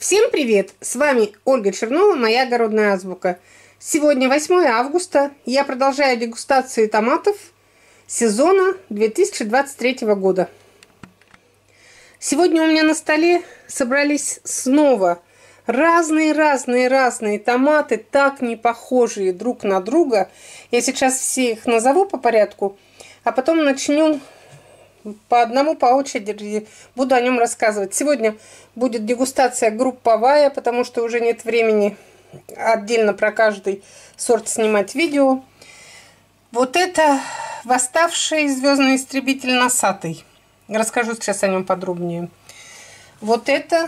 Всем привет! С вами Ольга Чернова, моя огородная азбука. Сегодня 8 августа. Я продолжаю дегустацию томатов сезона 2023 года. Сегодня у меня на столе собрались снова разные томаты, так не похожие друг на друга. Я сейчас все их назову по порядку, а потом начнем по одному, по очереди буду о нем рассказывать. Сегодня будет дегустация групповая, потому что уже нет времени отдельно про каждый сорт снимать видео. Вот это восставший звездный истребитель носатый. Расскажу сейчас о нем подробнее. Вот это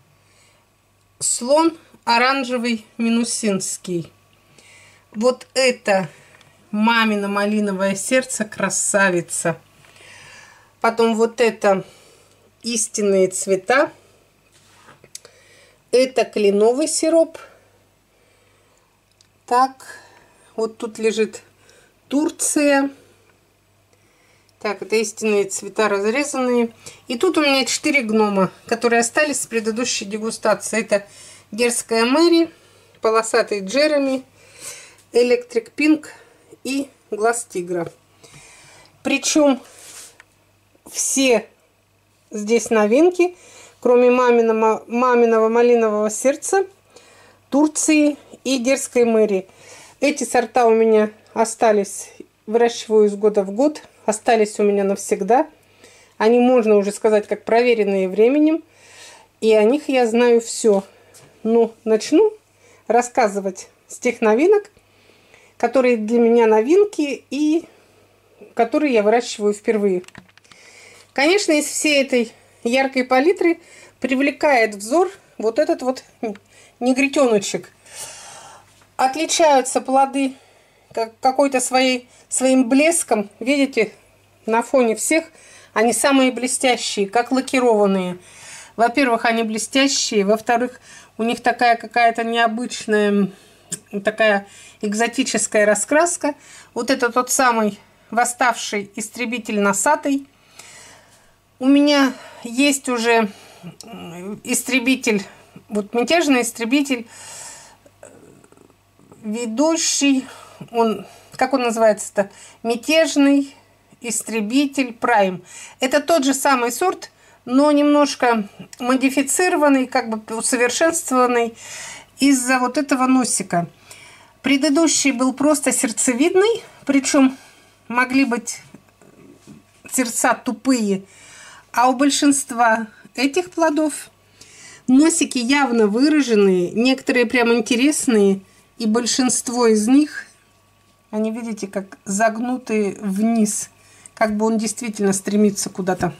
слон оранжевый минусинский. Вот это мамино малиновое сердце, красавица. Потом вот это истинные цвета. Это кленовый сироп. Так, вот тут лежит Турция. Так, это истинные цвета разрезанные. И тут у меня 4 гнома, которые остались с предыдущей дегустации. Это Дерзкая Мэри, полосатый Джереми, Электрик Пинк и Глаз Тигра. Причем все здесь новинки, кроме маминого малинового сердца, Турции и Дерзкой Мэри. Эти сорта у меня остались, выращиваю из года в год, остались у меня навсегда. Они, можно уже сказать, как проверенные временем, и о них я знаю все. Но начну рассказывать с тех новинок, которые для меня новинки и которые я выращиваю впервые. Конечно, из всей этой яркой палитры привлекает взор вот этот вот негритеночек. Отличаются плоды какой-то своим блеском. Видите, на фоне всех они самые блестящие, как лакированные. Во-первых, они блестящие. Во-вторых, у них такая какая-то необычная, такая экзотическая раскраска. Вот это тот самый восставший истребитель носатый. У меня есть уже истребитель, вот мятежный истребитель, ведущий, как он называется-то? Мятежный истребитель Прайм. Это тот же самый сорт, но немножко модифицированный, как бы усовершенствованный из-за вот этого носика. Предыдущий был просто сердцевидный, причем могли быть сердца тупые. А у большинства этих плодов носики явно выраженные, некоторые прям интересные, и большинство из них, они, видите, как загнутые вниз, как бы он действительно стремится куда-то.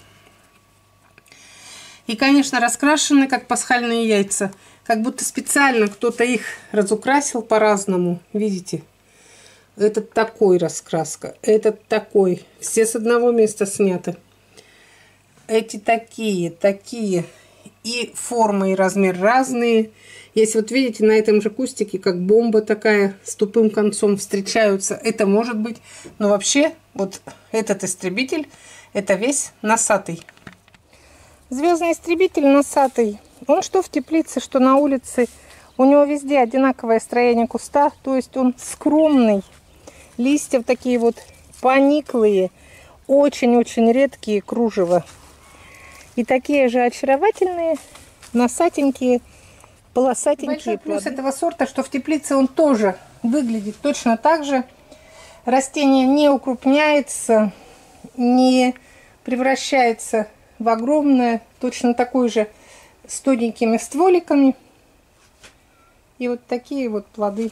И, конечно, раскрашены, как пасхальные яйца, как будто специально кто-то их разукрасил по-разному, видите? Этот такой раскраска, этот такой, все с одного места сняты. Эти такие. И форма, и размер разные. Если вот видите, на этом же кустике, как бомба такая, с тупым концом встречаются. Это может быть. Но вообще, вот этот истребитель, это весь носатый. Звездный истребитель носатый. Он что в теплице, что на улице. У него везде одинаковое строение куста. То есть он скромный. Листья такие вот пониклые. Очень-очень редкие кружева. И такие же очаровательные, носатенькие, полосатенькие. Большой плюс этого сорта, что в теплице он тоже выглядит точно так же. Растение не укрупняется, не превращается в огромное, точно такой же с тоненькими стволиками. И вот такие вот плоды.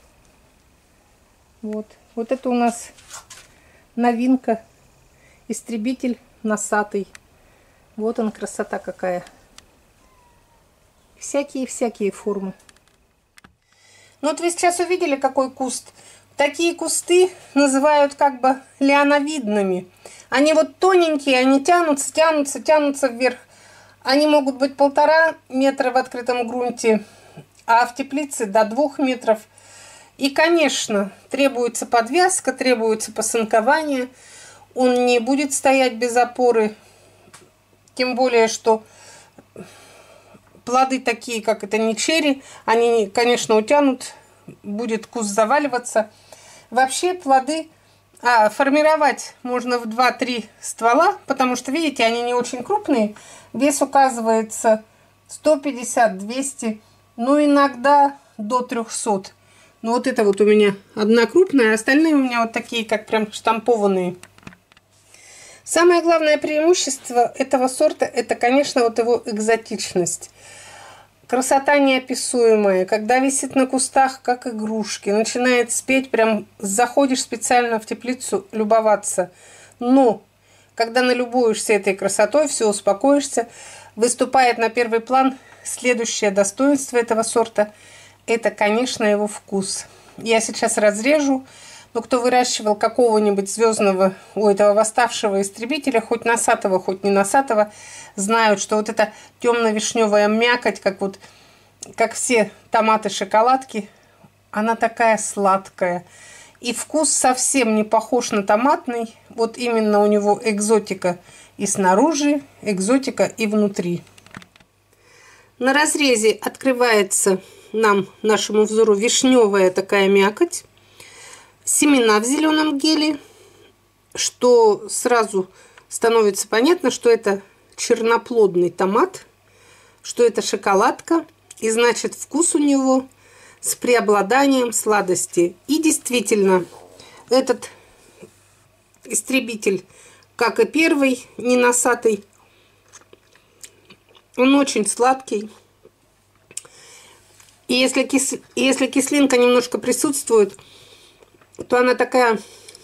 Вот это у нас новинка, истребитель носатый. Вот он, красота какая. Всякие формы. Ну вот вы сейчас увидели, какой куст. Такие кусты называют как бы лиановидными. Они вот тоненькие, они тянутся вверх. Они могут быть 1,5 метра в открытом грунте, а в теплице до 2 метров. И, конечно, требуется подвязка, требуется посынкование. Он не будет стоять без опоры. Тем более, что плоды такие, как это не черри, они, конечно, утянут, будет куст заваливаться. Вообще плоды формировать можно в 2-3 ствола, потому что, видите, они не очень крупные. Вес указывается 150-200, ну иногда до 300. Ну вот это вот у меня одна крупная, а остальные у меня вот такие, как прям штампованные. Самое главное преимущество этого сорта, это, конечно, вот его экзотичность. Красота неописуемая, когда висит на кустах, как игрушки, начинает спеть, прям заходишь специально в теплицу любоваться. Но когда налюбуешься этой красотой, все, успокоишься, выступает на первый план следующее достоинство этого сорта. Это, конечно, его вкус. Я сейчас разрежу. Но кто выращивал какого-нибудь звездного, этого восставшего истребителя, хоть носатого, хоть не носатого, знают, что вот эта темно-вишневая мякоть, как все томаты-шоколадки, она такая сладкая. И вкус совсем не похож на томатный. Вот именно у него экзотика и снаружи, экзотика и внутри. На разрезе открывается нашему взору вишневая такая мякоть. Семена в зеленом геле, что сразу становится понятно, что это черноплодный томат, что это шоколадка, и значит вкус у него с преобладанием сладости. И действительно, этот истребитель, как и первый, не носатый, он очень сладкий. И если кислинка немножко присутствует, то она такая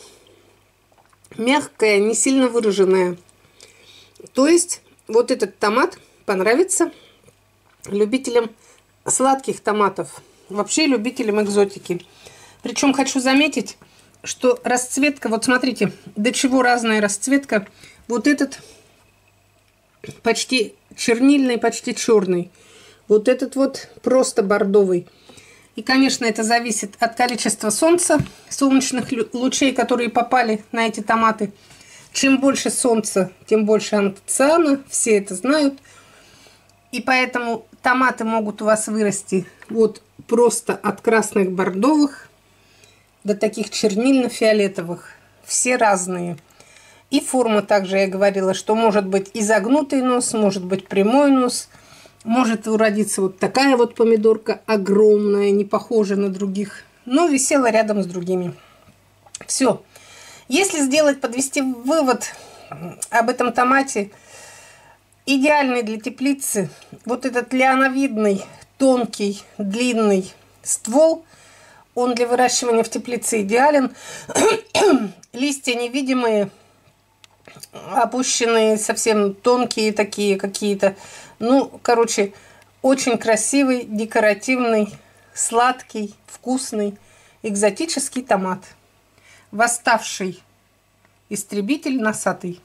мягкая, не сильно выраженная. То есть вот этот томат понравится любителям сладких томатов, вообще любителям экзотики. Причем хочу заметить, что расцветка, вот смотрите, до чего разная расцветка. Вот этот почти чернильный, почти черный. Вот этот вот просто бордовый. И, конечно, это зависит от количества солнца, солнечных лучей, которые попали на эти томаты. Чем больше солнца, тем больше антоциана, все это знают. И поэтому томаты могут у вас вырасти вот просто от красных бордовых до таких чернильно-фиолетовых. Все разные. И форма также, я говорила, что может быть изогнутый нос, может быть прямой нос. Может уродиться вот такая вот помидорка огромная, не похожа на других, но висела рядом с другими. Все. Если подвести вывод об этом томате, идеальный для теплицы, вот этот лиановидный, тонкий, длинный ствол, он для выращивания в теплице идеален. Листья невидимые, опущенные, совсем тонкие такие какие-то. Ну, короче, очень красивый, декоративный, сладкий, вкусный, экзотический томат. Восставший истребитель носатый.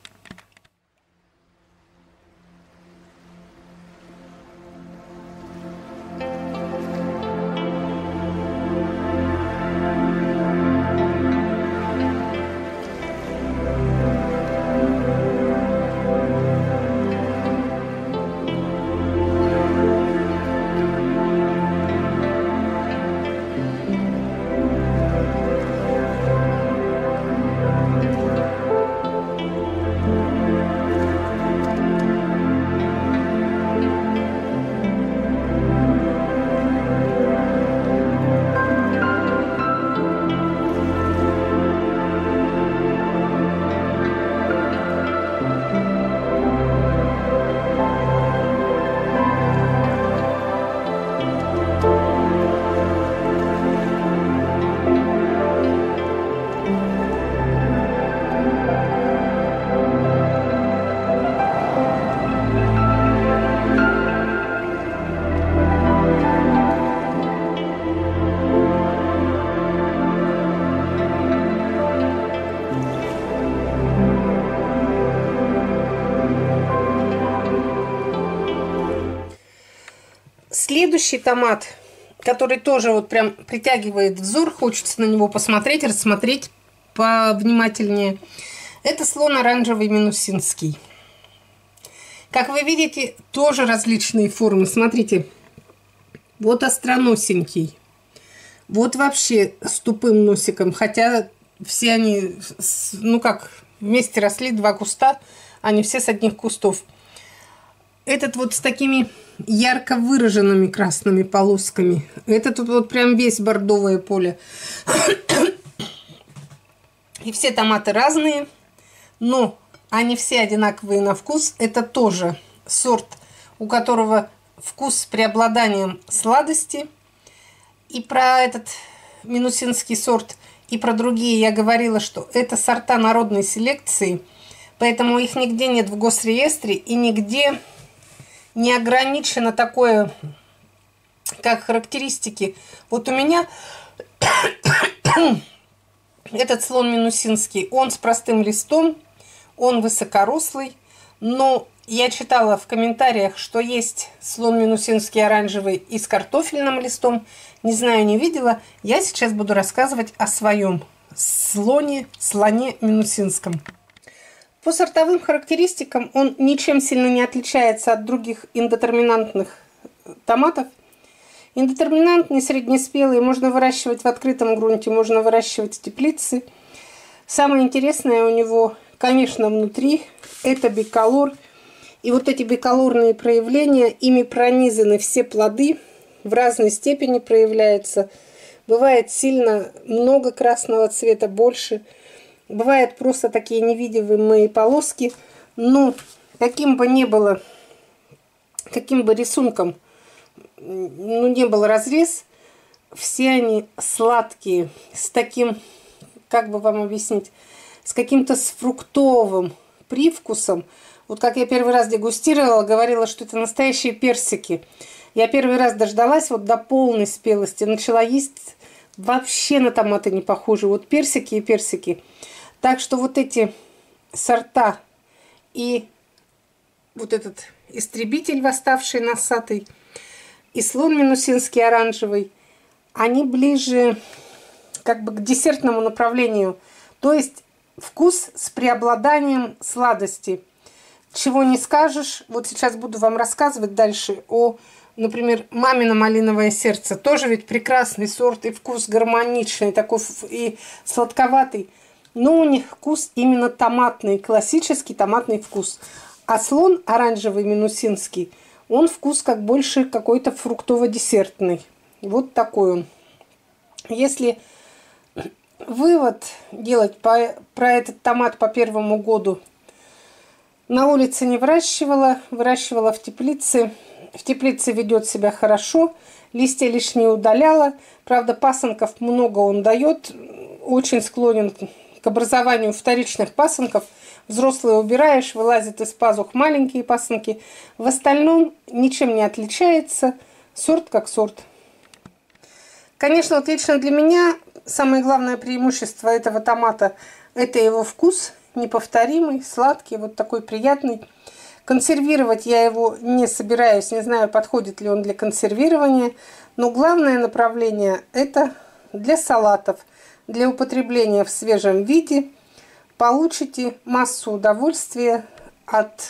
Следующий томат, который тоже вот прям притягивает взор, хочется на него посмотреть, рассмотреть повнимательнее. Это слон оранжевый минусинский. Как вы видите, тоже различные формы. Смотрите, вот остроносенький, вот вообще с тупым носиком, хотя все они, ну как, вместе росли, два куста, они все с одних кустов. Этот вот с такими ярко выраженными красными полосками. Это тут вот прям весь бордовое поле. И все томаты разные, но они все одинаковые на вкус. Это тоже сорт, у которого вкус с преобладанием сладости. И про этот минусинский сорт, и про другие я говорила, что это сорта народной селекции, поэтому их нигде нет в госреестре и нигде не ограничено такое, как характеристики. Вот у меня этот слон минусинский, он с простым листом, он высокорослый, но я читала в комментариях, что есть слон минусинский оранжевый и с картофельным листом. Не знаю, не видела. Я сейчас буду рассказывать о своем слоне минусинском. По сортовым характеристикам он ничем сильно не отличается от других индетерминантных томатов. Индетерминантный, среднеспелый, можно выращивать в открытом грунте, можно выращивать в теплице. Самое интересное у него, конечно, внутри, это биколор. И вот эти биколорные проявления, ими пронизаны все плоды, в разной степени проявляются. Бывает сильно много красного цвета, больше. Бывают просто такие невидимые полоски. Но каким бы ни было, каким бы рисунком не был разрез, все они сладкие, с таким, как бы вам объяснить, с каким-то фруктовым привкусом. Вот как я первый раз дегустировала, говорила, что это настоящие персики. Я первый раз дождалась вот до полной спелости, начала есть, вообще на томаты не похожи. Вот персики и персики. Так что вот эти сорта и вот этот истребитель восставший носатый, и слон минусинский оранжевый, они ближе как бы к десертному направлению. То есть вкус с преобладанием сладости. Чего не скажешь. Вот сейчас буду вам рассказывать дальше о, например, мамино малиновое сердце. Тоже ведь прекрасный сорт и вкус гармоничный, такой и сладковатый. Но у них вкус именно томатный, классический томатный вкус. А слон оранжевый минусинский, он вкус как больше какой-то фруктово-десертный. Вот такой он. Если вывод делать про этот томат по первому году, на улице не выращивала, выращивала в теплице. В теплице ведет себя хорошо, листья лишние удаляла. Правда, пасынков много он дает, очень склонен к образованию вторичных пасынков. Взрослые убираешь, вылазят из пазух маленькие пасынки. В остальном ничем не отличается, сорт как сорт. Конечно, вот лично для меня самое главное преимущество этого томата – это его вкус, неповторимый, сладкий, вот такой приятный. Консервировать я его не собираюсь, не знаю, подходит ли он для консервирования, но главное направление – это для салатов, для употребления в свежем виде. Получите массу удовольствия от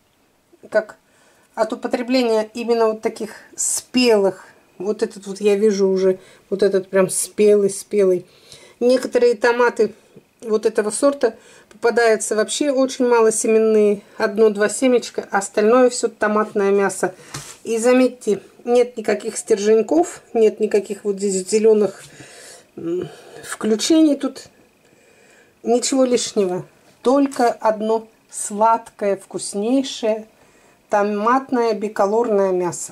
употребления именно вот таких спелых. Вот этот вот я вижу уже, вот этот прям спелый. Некоторые томаты вот этого сорта попадаются вообще очень мало семенные, 1-2 семечка, а остальное все томатное мясо. И заметьте, нет никаких стерженьков, нет никаких вот здесь зеленых включений тут, ничего лишнего. Только одно сладкое, вкуснейшее, томатное биколорное мясо.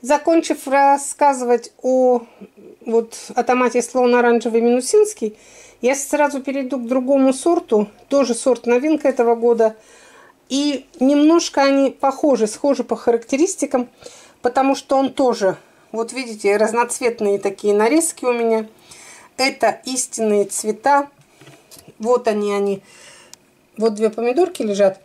Закончив рассказывать о томате слон оранжевый минусинский, я сразу перейду к другому сорту, тоже сорт новинка этого года. И немножко они схожи по характеристикам, потому что он тоже, вот видите, разноцветные такие нарезки у меня. Это истинные цвета. Вот они. Вот две помидорки лежат.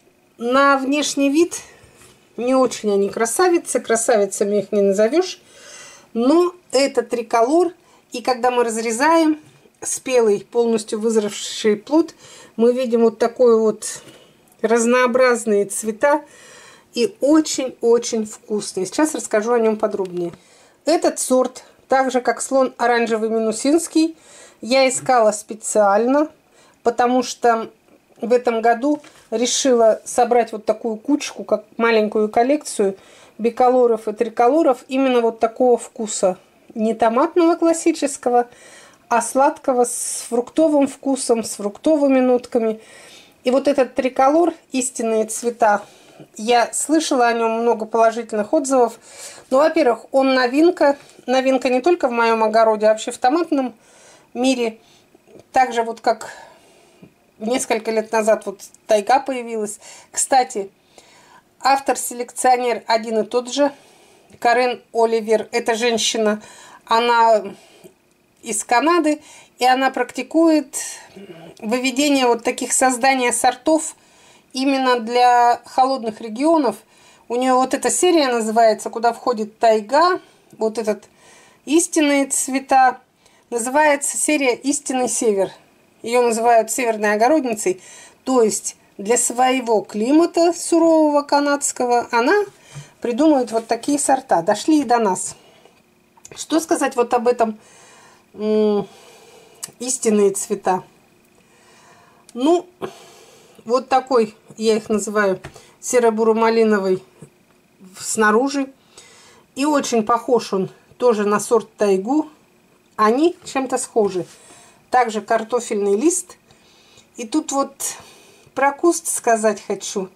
На внешний вид не очень они красавицы. Красавицами их не назовешь. Но это триколор. И когда мы разрезаем спелый, полностью вызревший плод, мы видим вот такой вот разнообразные цвета. И очень-очень вкусный. Сейчас расскажу о нем подробнее. Этот сорт, так же как слон оранжевый минусинский, я искала специально, потому что в этом году решила собрать вот такую кучку, как маленькую коллекцию биколоров и триколоров именно вот такого вкуса. Не томатного классического, а сладкого с фруктовым вкусом, с фруктовыми нотками. И вот этот триколор, истинные цвета, я слышала о нем много положительных отзывов. Ну, во-первых, он новинка. Новинка не только в моем огороде, а вообще в томатном мире. Так же вот как несколько лет назад вот тайга появилась. Кстати, автор-селекционер один и тот же. Карен Оливер. Это женщина. Она из Канады. И она практикует выведение вот таких создания сортов именно для холодных регионов. У нее вот эта серия называется, куда входит тайга, вот этот истинные цвета. Называется серия «Истинный север». Ее называют северной огородницей. То есть для своего климата сурового канадского она придумывает вот такие сорта. Дошли и до нас. Что сказать вот об этом истинные цвета? Ну, вот такой, я их называю, серо-буро-малиновый снаружи. И очень похож он тоже на сорт тайгу. Они чем-то схожи. Также картофельный лист. И тут вот про куст сказать хочу.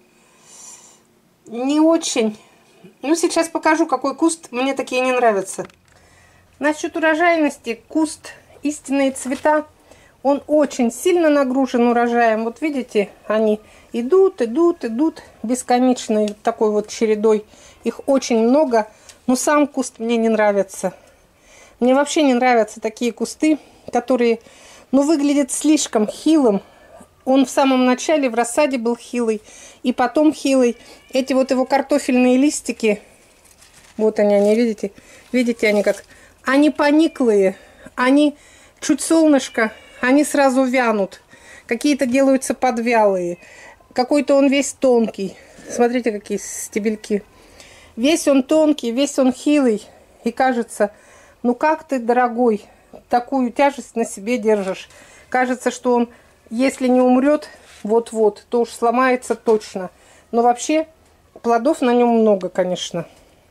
Не очень. Ну, сейчас покажу, какой куст. Мне такие не нравятся. Насчет урожайности, куст истинные цвета, он очень сильно нагружен урожаем. Вот видите, они идут бесконечной такой вот чередой. Их очень много, но сам куст мне не нравится. Мне вообще не нравятся такие кусты, которые, выглядят слишком хилым. Он в самом начале в рассаде был хилый, и потом хилый. Эти вот его картофельные листики, вот они, видите? Видите, они как? Они пониклые, они чуть солнышко, они сразу вянут. Какие-то делаются подвялые. Какой-то он весь тонкий. Смотрите, какие стебельки. Весь он тонкий, весь он хилый. И кажется, как ты, дорогой, такую тяжесть на себе держишь. Кажется, что он, если не умрет вот-вот, то уж сломается точно. Но вообще плодов на нем много, конечно.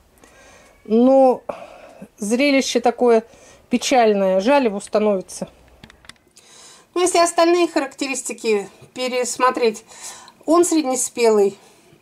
Но зрелище такое печальное. Жаль его становится. Если остальные характеристики пересмотреть, он среднеспелый.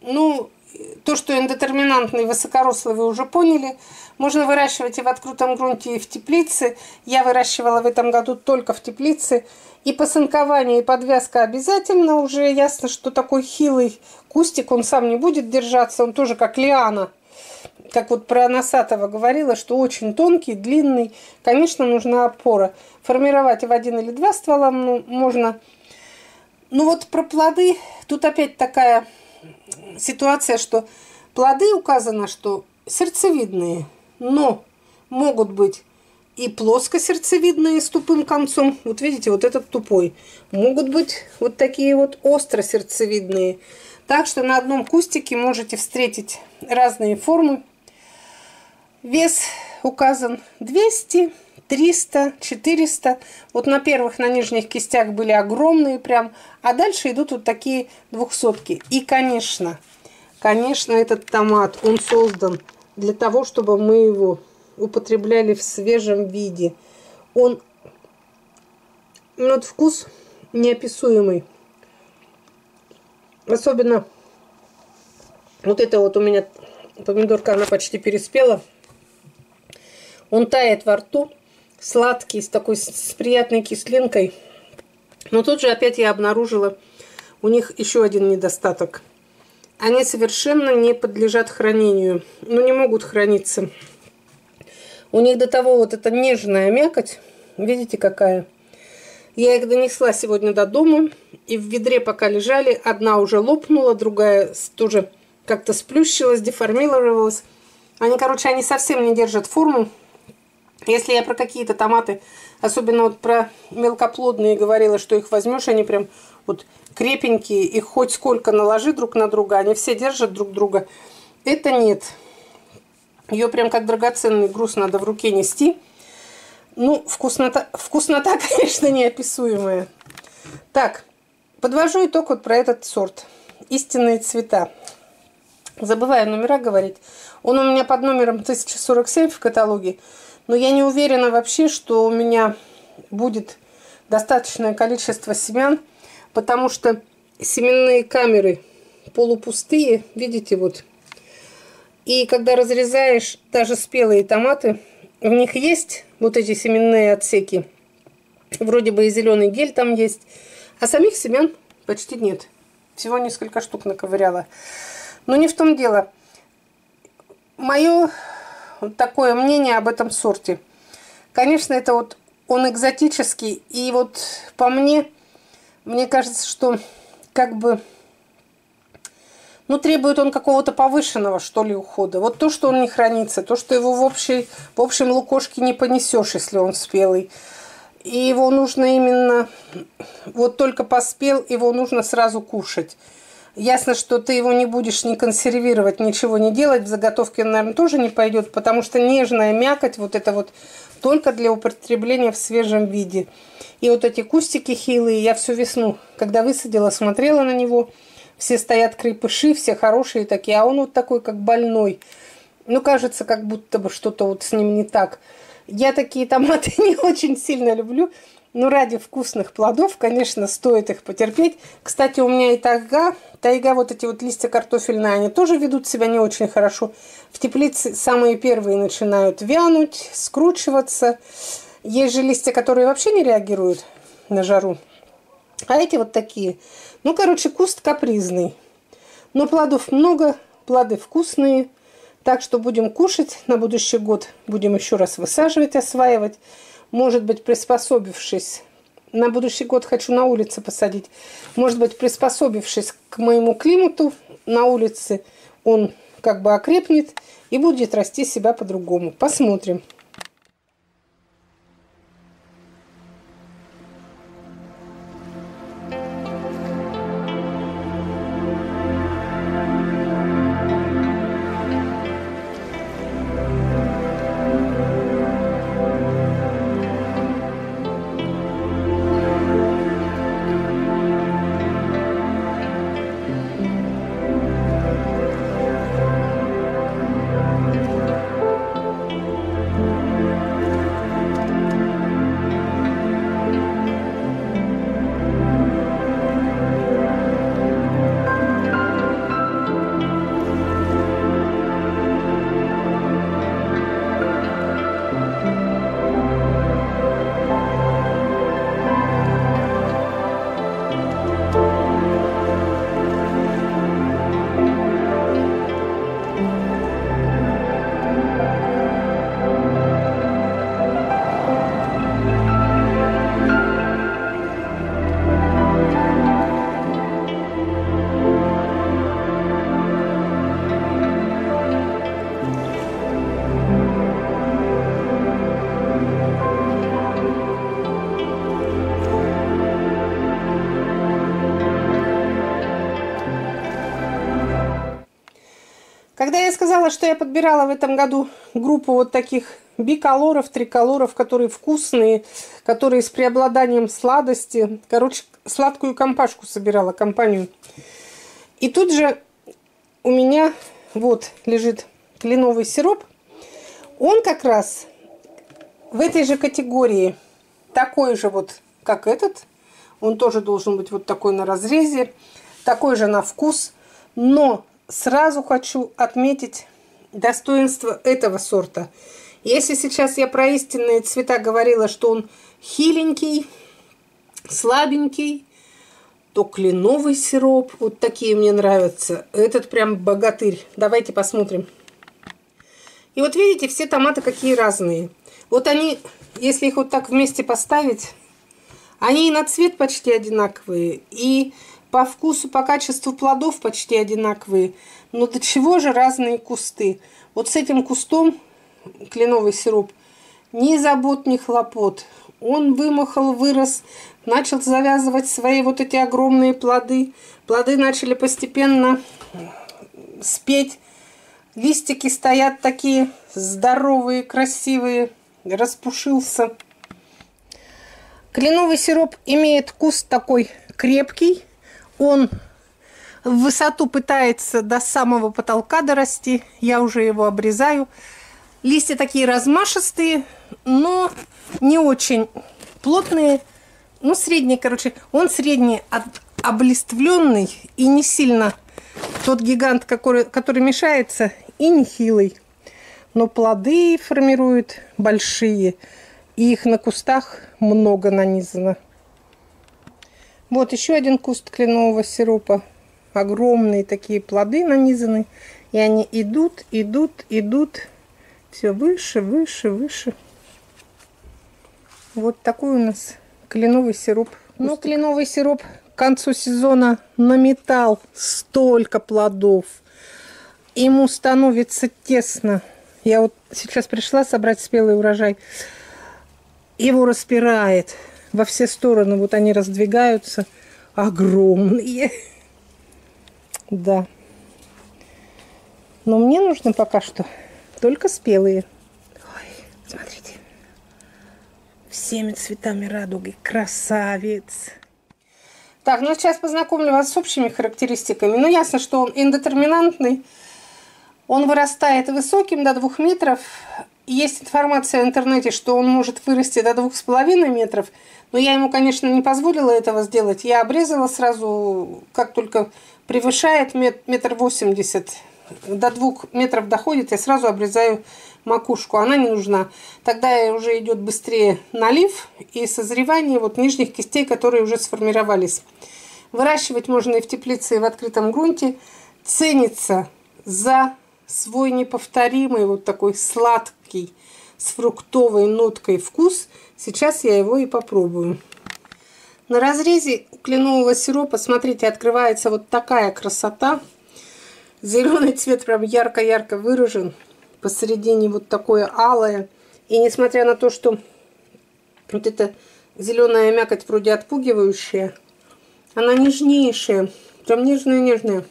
То, что индетерминантный, высокорослый, вы уже поняли. Можно выращивать и в открытом грунте, и в теплице. Я выращивала в этом году только в теплице. И посынкование, и подвязка обязательно. Уже ясно, что такой хилый кустик, он сам не будет держаться. Он тоже как лиана. Как вот про носатого говорила, что очень тонкий, длинный. Конечно, нужна опора. Формировать в 1 или 2 ствола можно. Вот про плоды. Тут опять такая ситуация, что плоды указано, что сердцевидные. Но могут быть и плоскосердцевидные с тупым концом. Вот видите, вот этот тупой. Могут быть вот такие вот остросердцевидные. Так что на одном кустике можете встретить разные формы. Вес указан 200, 300, 400. Вот на первых, на нижних кистях были огромные прям. А дальше идут вот такие 200-ки. И, конечно, этот томат, он создан для того, чтобы мы его употребляли в свежем виде. Он, вкус неописуемый. Особенно вот это вот у меня помидорка, она почти переспела. Он тает во рту, сладкий, с такой с приятной кислинкой. Но тут же опять я обнаружила у них еще один недостаток. Они совершенно не подлежат хранению. Ну, не могут храниться. У них до того вот эта нежная мякоть. Видите, какая? Я их донесла сегодня до дома. И в ведре пока лежали. Одна уже лопнула, другая тоже как-то сплющилась, деформировалась. Они, короче, они совсем не держат форму. Если я про какие-то томаты, особенно вот про мелкоплодные говорила, что их возьмешь, они прям вот крепенькие, их хоть сколько наложи друг на друга, они все держат друг друга. Это нет. Ее прям как драгоценный груз надо в руке нести. Ну, вкуснота, конечно, неописуемая. Так, подвожу итог вот про этот сорт. Истинные цвета. Забываю номера говорить. Он у меня под номером 1047 в каталоге. Но я не уверена вообще, что у меня будет достаточное количество семян, потому что семенные камеры полупустые, видите, вот. И когда разрезаешь даже спелые томаты, в них есть вот эти семенные отсеки. Вроде бы и зеленый гель там есть, а самих семян почти нет. Всего несколько штук наковыряла. Но не в том дело. Мое такое мнение об этом сорте. Конечно, это вот он экзотический. И вот по мне кажется, что как бы, ну, требует он какого-то повышенного, что ли, ухода. Вот то, что он не хранится, то, что его в общем лукошке не понесешь, если он спелый. И его нужно именно, вот только поспел, его нужно сразу кушать. Ясно, что ты его не будешь ни консервировать, ничего не делать. В заготовке он, наверное, тоже не пойдет, потому что нежная мякоть, вот это вот только для употребления в свежем виде. И вот эти кустики хилые, я всю весну, когда высадила, смотрела на него. Все стоят крепыши, все хорошие такие, а он вот такой, как больной. Ну, кажется, как будто бы что-то вот с ним не так. Я такие томаты не очень сильно люблю. Но ради вкусных плодов, конечно, стоит их потерпеть. Кстати, у меня и тайга, вот эти вот листья картофельные, они тоже ведут себя не очень хорошо. В теплице самые первые начинают вянуть, скручиваться. Есть же листья, которые вообще не реагируют на жару. А эти вот такие. Ну, короче, куст капризный. Но плодов много, плоды вкусные. Так что будем кушать. На будущий год будем еще раз высаживать, осваивать. Может быть, приспособившись, на будущий год хочу на улице посадить, может быть, приспособившись к моему климату на улице, он как бы окрепнет и будет расти себя по-другому. Посмотрим. Когда я сказала, что я подбирала в этом году группу вот таких биколоров, триколоров, которые вкусные, которые с преобладанием сладости, короче, сладкую компашку собирала, компанию. И тут же у меня вот лежит кленовый сироп. Он как раз в этой же категории, такой же вот, как этот. Он тоже должен быть вот такой на разрезе, такой же на вкус, но сразу хочу отметить достоинство этого сорта. Если сейчас я про истинные цвета говорила, что он хиленький, слабенький, то кленовый сироп, вот такие мне нравятся. Этот прям богатырь. Давайте посмотрим. И вот видите, все томаты какие разные. Вот они, если их вот так вместе поставить, они и на цвет почти одинаковые, и по вкусу, по качеству плодов почти одинаковые. Но до чего же разные кусты. Вот с этим кустом кленовый сироп ни забот, ни хлопот. Он вымахал, вырос, начал завязывать свои вот эти огромные плоды. Плоды начали постепенно спеть. Листики стоят такие здоровые, красивые. Распушился. Кленовый сироп имеет куст такой крепкий. Он в высоту пытается до самого потолка дорасти. Я уже его обрезаю. Листья такие размашистые, но не очень плотные. Ну, средний, короче. Он средний, облиствленный и не сильно тот гигант, который мешается, и не хилый. Но плоды формируют большие. И их на кустах много нанизано. Вот еще один куст кленового сиропа. Огромные такие плоды нанизаны. И они идут, идут, идут. Все выше, выше, выше. Вот такой у нас кленовый сироп. Но кленовый сироп к концу сезона наметал столько плодов. Ему становится тесно. Я вот сейчас пришла собрать спелый урожай. Его распирает во все стороны. Вот они раздвигаются. Огромные. Да. Но мне нужно пока что только спелые. Ой, смотрите. Всеми цветами радуги. Красавец. Так, ну сейчас познакомлю вас с общими характеристиками. Ну, ясно, что он индетерминантный. Он вырастает высоким до 2 метров. Есть информация в интернете, что он может вырасти до 2,5 метров. Но я ему, конечно, не позволила этого сделать. Я обрезала сразу, как только превышает 1,80 м. До 2 метров доходит, я сразу обрезаю макушку. Она не нужна. Тогда уже идет быстрее налив и созревание вот нижних кистей, которые уже сформировались. Выращивать можно и в теплице, и в открытом грунте. Ценится за свой неповторимый, вот такой сладкий, с фруктовой ноткой вкус. Сейчас я его и попробую. На разрезе у кленового сиропа, смотрите, открывается вот такая красота. Зеленый цвет прям ярко-ярко выражен. Посередине вот такое алое. И несмотря на то, что вот эта зеленая мякоть вроде отпугивающая, она нежнейшая. Прям нежная-нежная.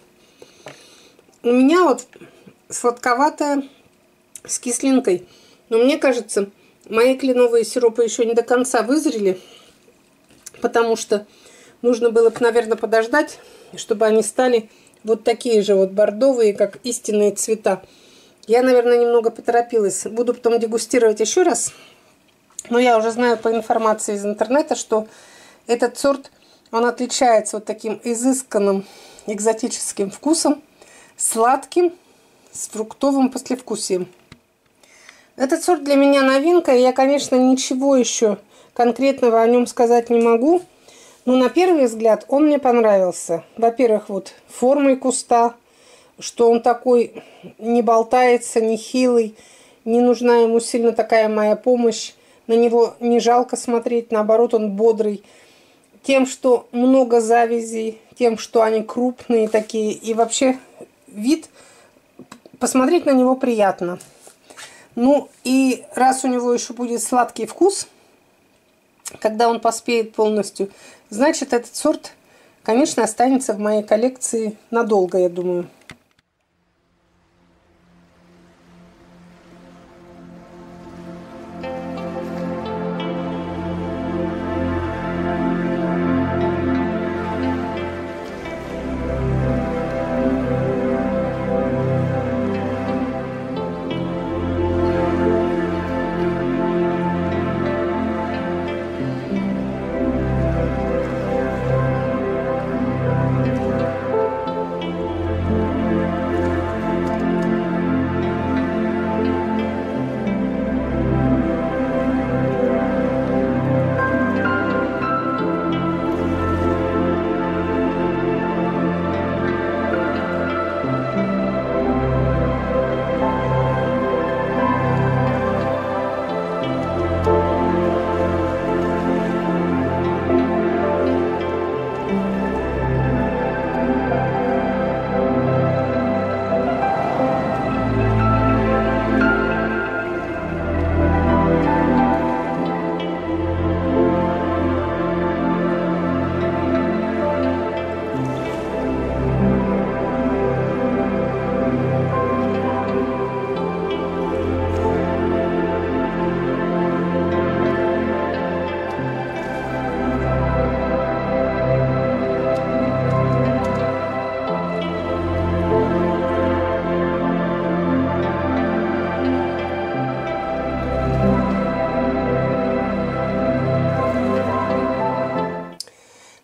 У меня вот сладковатая с кислинкой. Но мне кажется, мои кленовые сиропы еще не до конца вызрели, потому что нужно было бы, наверное, подождать, чтобы они стали вот такие же вот бордовые, как истинные цвета. Я, наверное, немного поторопилась. Буду потом дегустировать еще раз. Но я уже знаю по информации из интернета, что этот сорт, он отличается вот таким изысканным экзотическим вкусом, сладким, с фруктовым послевкусием. Этот сорт для меня новинка, и я, конечно, ничего еще конкретного о нем сказать не могу. Но на первый взгляд он мне понравился. Во-первых, вот формой куста, что он такой не болтается, не хилый, не нужна ему сильно такая моя помощь. На него не жалко смотреть, наоборот, он бодрый. Тем, что много завязей, тем, что они крупные такие, и вообще вид, посмотреть на него приятно. Ну и раз у него еще будет сладкий вкус, когда он поспеет полностью, значит, этот сорт, конечно, останется в моей коллекции надолго, я думаю.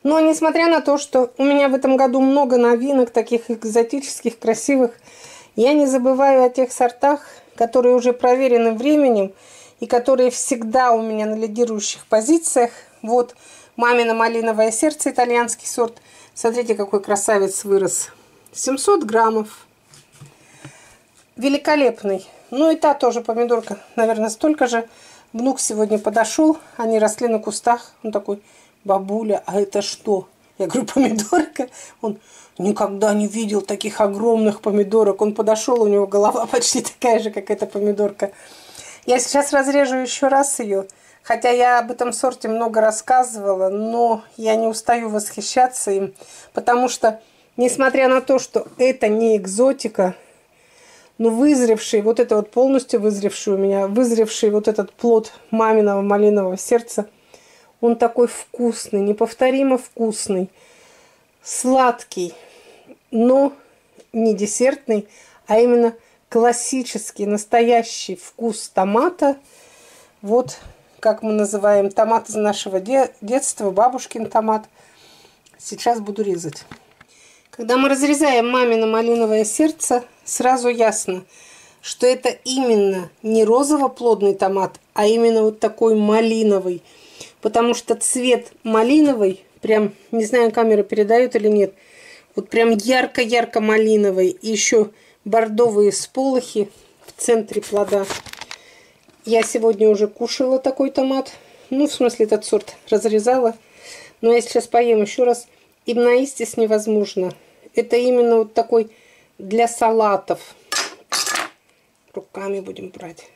Но несмотря на то, что у меня в этом году много новинок, таких экзотических, красивых, я не забываю о тех сортах, которые уже проверены временем и которые всегда у меня на лидирующих позициях. Вот «Мамино малиновое сердце», итальянский сорт. Смотрите, какой красавец вырос. 700 граммов. Великолепный. Ну и та тоже помидорка, наверное, столько же. Внук сегодня подошел, они росли на кустах. Он такой: бабуля, а это что? Я говорю: помидорка. Он: никогда не видел таких огромных помидорок. Он подошел, у него голова почти такая же, как эта помидорка. Я сейчас разрежу еще раз ее. Хотя я об этом сорте много рассказывала, но я не устаю восхищаться им. Потому что, несмотря на то, что это не экзотика, но вызревший, вот это вот полностью вызревший у меня, вызревший вот этот плод маминого малинового сердца, он такой вкусный, неповторимо вкусный, сладкий, но не десертный, а именно классический, настоящий вкус томата. Вот как мы называем томат из нашего детства, бабушкин томат. Сейчас буду резать. Когда мы разрезаем мамино малиновое сердце, сразу ясно, что это именно не розово-плодный томат, а именно вот такой малиновый. Потому что цвет малиновый, прям, не знаю, камера передает или нет, вот прям ярко-ярко малиновый. И еще бордовые сполохи в центре плода. Я сегодня уже кушала такой томат. Ну, в смысле, этот сорт разрезала. Но я сейчас поем еще раз. Им наистись невозможно. Это именно вот такой для салатов. Руками будем брать.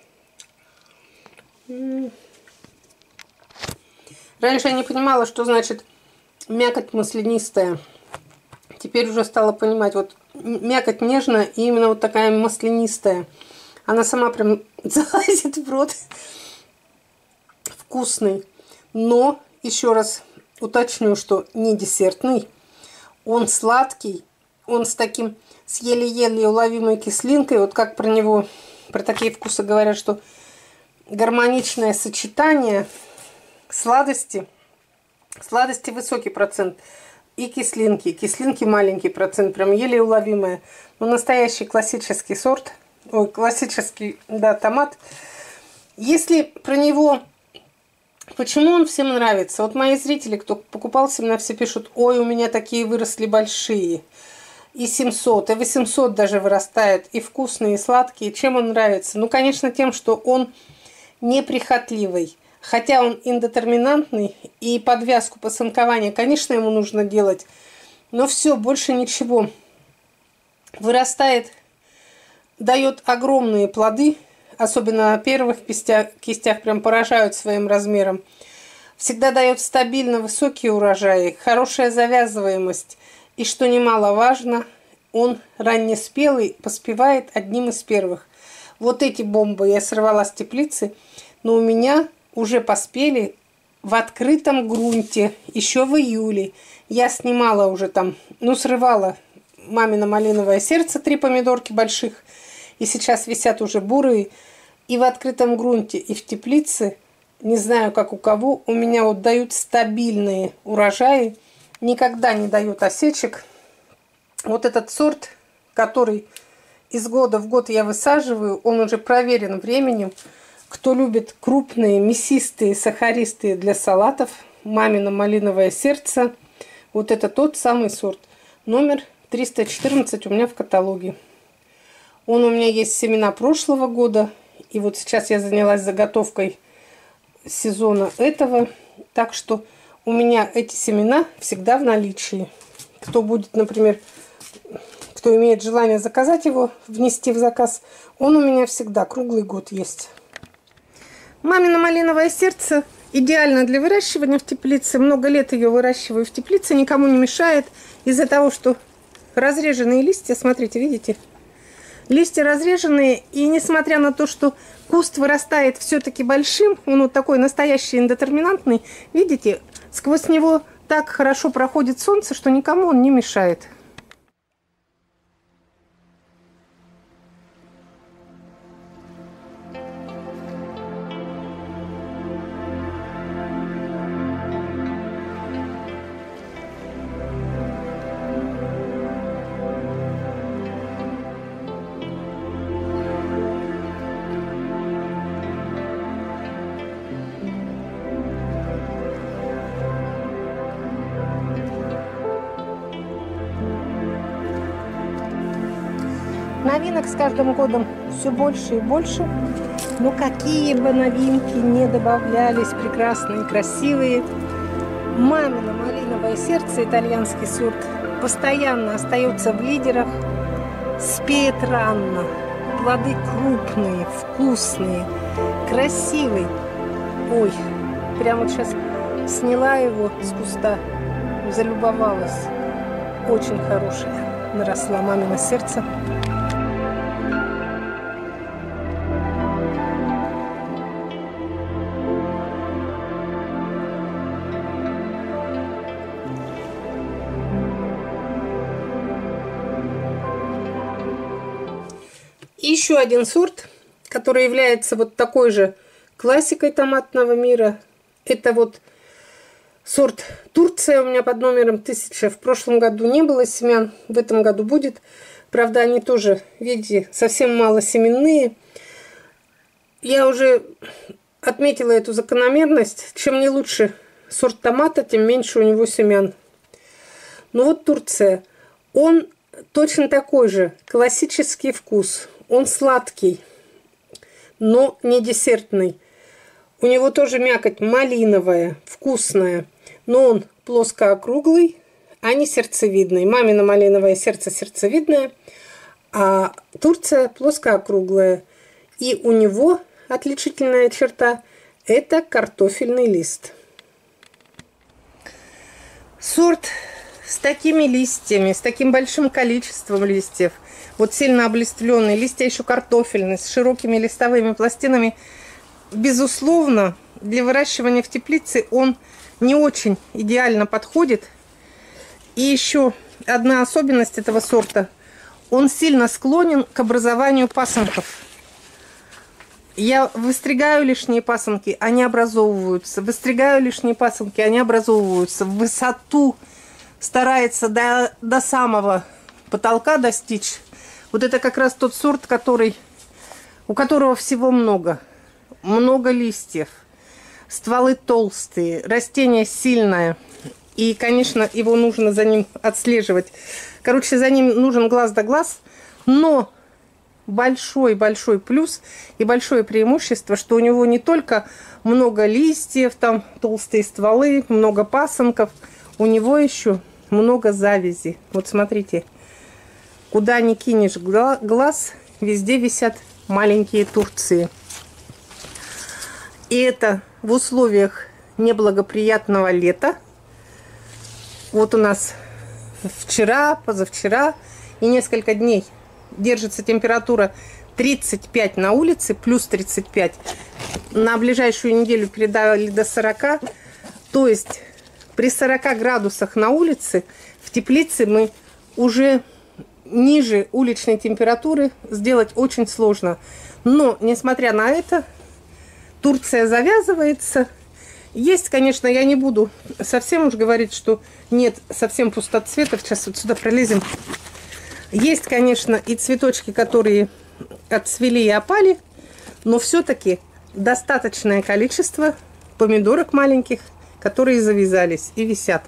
Раньше я не понимала, что значит мякоть маслянистая. Теперь уже стала понимать. Вот мякоть нежная и именно вот такая маслянистая. Она сама прям залазит в рот. Вкусный. Но, еще раз уточню, что не десертный. Он сладкий. Он с таким, с еле-еле уловимой кислинкой. Вот как про него, про такие вкусы говорят, что гармоничное сочетание сладости. Сладости высокий процент. И кислинки. Кислинки маленький процент. Прям еле уловимая. Но настоящий классический сорт. Ой, классический, да, томат. Если про него... Почему он всем нравится? Вот мои зрители, кто покупал семена, все пишут: ой, у меня такие выросли большие. И 700, и 800 даже вырастают. И вкусные, и сладкие. Чем он нравится? Ну, конечно, тем, что он неприхотливый. Хотя он индетерминантный. И подвязку посынкования, конечно, ему нужно делать. Но все, больше ничего. Вырастает, дает огромные плоды. Особенно на первых кистях прям поражают своим размером. Всегда дает стабильно высокие урожаи, хорошая завязываемость. И что немаловажно, он раннеспелый, поспевает одним из первых. Вот эти бомбы я срывала с теплицы, но у меня уже поспели в открытом грунте, еще в июле. Я снимала уже там, ну, срывала мамино малиновое сердце, 3 помидорки больших. И сейчас висят уже бурые. И в открытом грунте, и в теплице, не знаю, как у кого, у меня вот дают стабильные урожаи. Никогда не дают осечек. Вот этот сорт, который из года в год я высаживаю, он уже проверен временем. Кто любит крупные, мясистые, сахаристые для салатов, мамино малиновое сердце, вот это тот самый сорт. Номер 314 у меня в каталоге. Он у меня есть семена прошлого года. И вот сейчас я занялась заготовкой сезона этого. Так что у меня эти семена всегда в наличии. Кто будет, например, кто имеет желание заказать его, внести в заказ, он у меня всегда круглый год есть. Мамино малиновое сердце идеально для выращивания в теплице. Много лет ее выращиваю в теплице, никому не мешает. Из-за того, что разреженные листья, смотрите, видите? Листья разреженные, и несмотря на то, что куст вырастает все-таки большим, он вот такой настоящий индетерминантный, видите, сквозь него так хорошо проходит солнце, что никому он не мешает. Новинок с каждым годом все больше и больше. Но какие бы новинки не добавлялись, прекрасные, красивые, мамино малиновое сердце, итальянский сорт, постоянно остается в лидерах. Спеет рано, плоды крупные, вкусные, красивый. Ой, прямо вот сейчас сняла его с куста, залюбовалась. Очень хорошая наросла мамино сердце. И еще один сорт, который является вот такой же классикой томатного мира. Это вот сорт Турция у меня под номером 1000. В прошлом году не было семян, в этом году будет. Правда, они тоже, видите, совсем мало семенные. Я уже отметила эту закономерность. Чем не лучше сорт томата, тем меньше у него семян. Ну вот Турция. Он точно такой же, классический вкус. Он сладкий, но не десертный. У него тоже мякоть малиновая, вкусная, но он плоско-округлый, а не сердцевидный. Мамино малиновое сердце сердцевидное, а Турция плоско-округлая. И у него отличительная черта – это картофельный лист. Сорт с такими листьями, с таким большим количеством листьев, вот сильно облиственные, листья еще картофельные, с широкими листовыми пластинами, безусловно, для выращивания в теплице он не очень идеально подходит. И еще одна особенность этого сорта – он сильно склонен к образованию пасынков. Я выстригаю лишние пасынки, они образовываются. Выстригаю лишние пасынки, они образовываются. В высоту старается до самого потолка достичь. Вот это как раз тот сорт, у которого всего много. Много листьев. Стволы толстые, растение сильное. И, конечно, его нужно за ним отслеживать. Короче, за ним нужен глаз да глаз. Но большой-большой плюс и большое преимущество, что у него не только много листьев, там толстые стволы, много пасынков, у него еще много завязи. Вот смотрите, куда ни кинешь глаз, везде висят маленькие Турции. И это в условиях неблагоприятного лета. Вот у нас вчера, позавчера и несколько дней держится температура 35 на улице, плюс 35. На ближайшую неделю передали до 40. То есть при 40 градусах на улице в теплице мы уже ниже уличной температуры сделать очень сложно. Но, несмотря на это, Турция завязывается. Есть, конечно, я не буду совсем уж говорить, что нет совсем пустоцветов. Сейчас вот сюда пролезем. Есть, конечно, и цветочки, которые отцвели и опали, но все-таки достаточное количество помидорок маленьких, которые завязались и висят.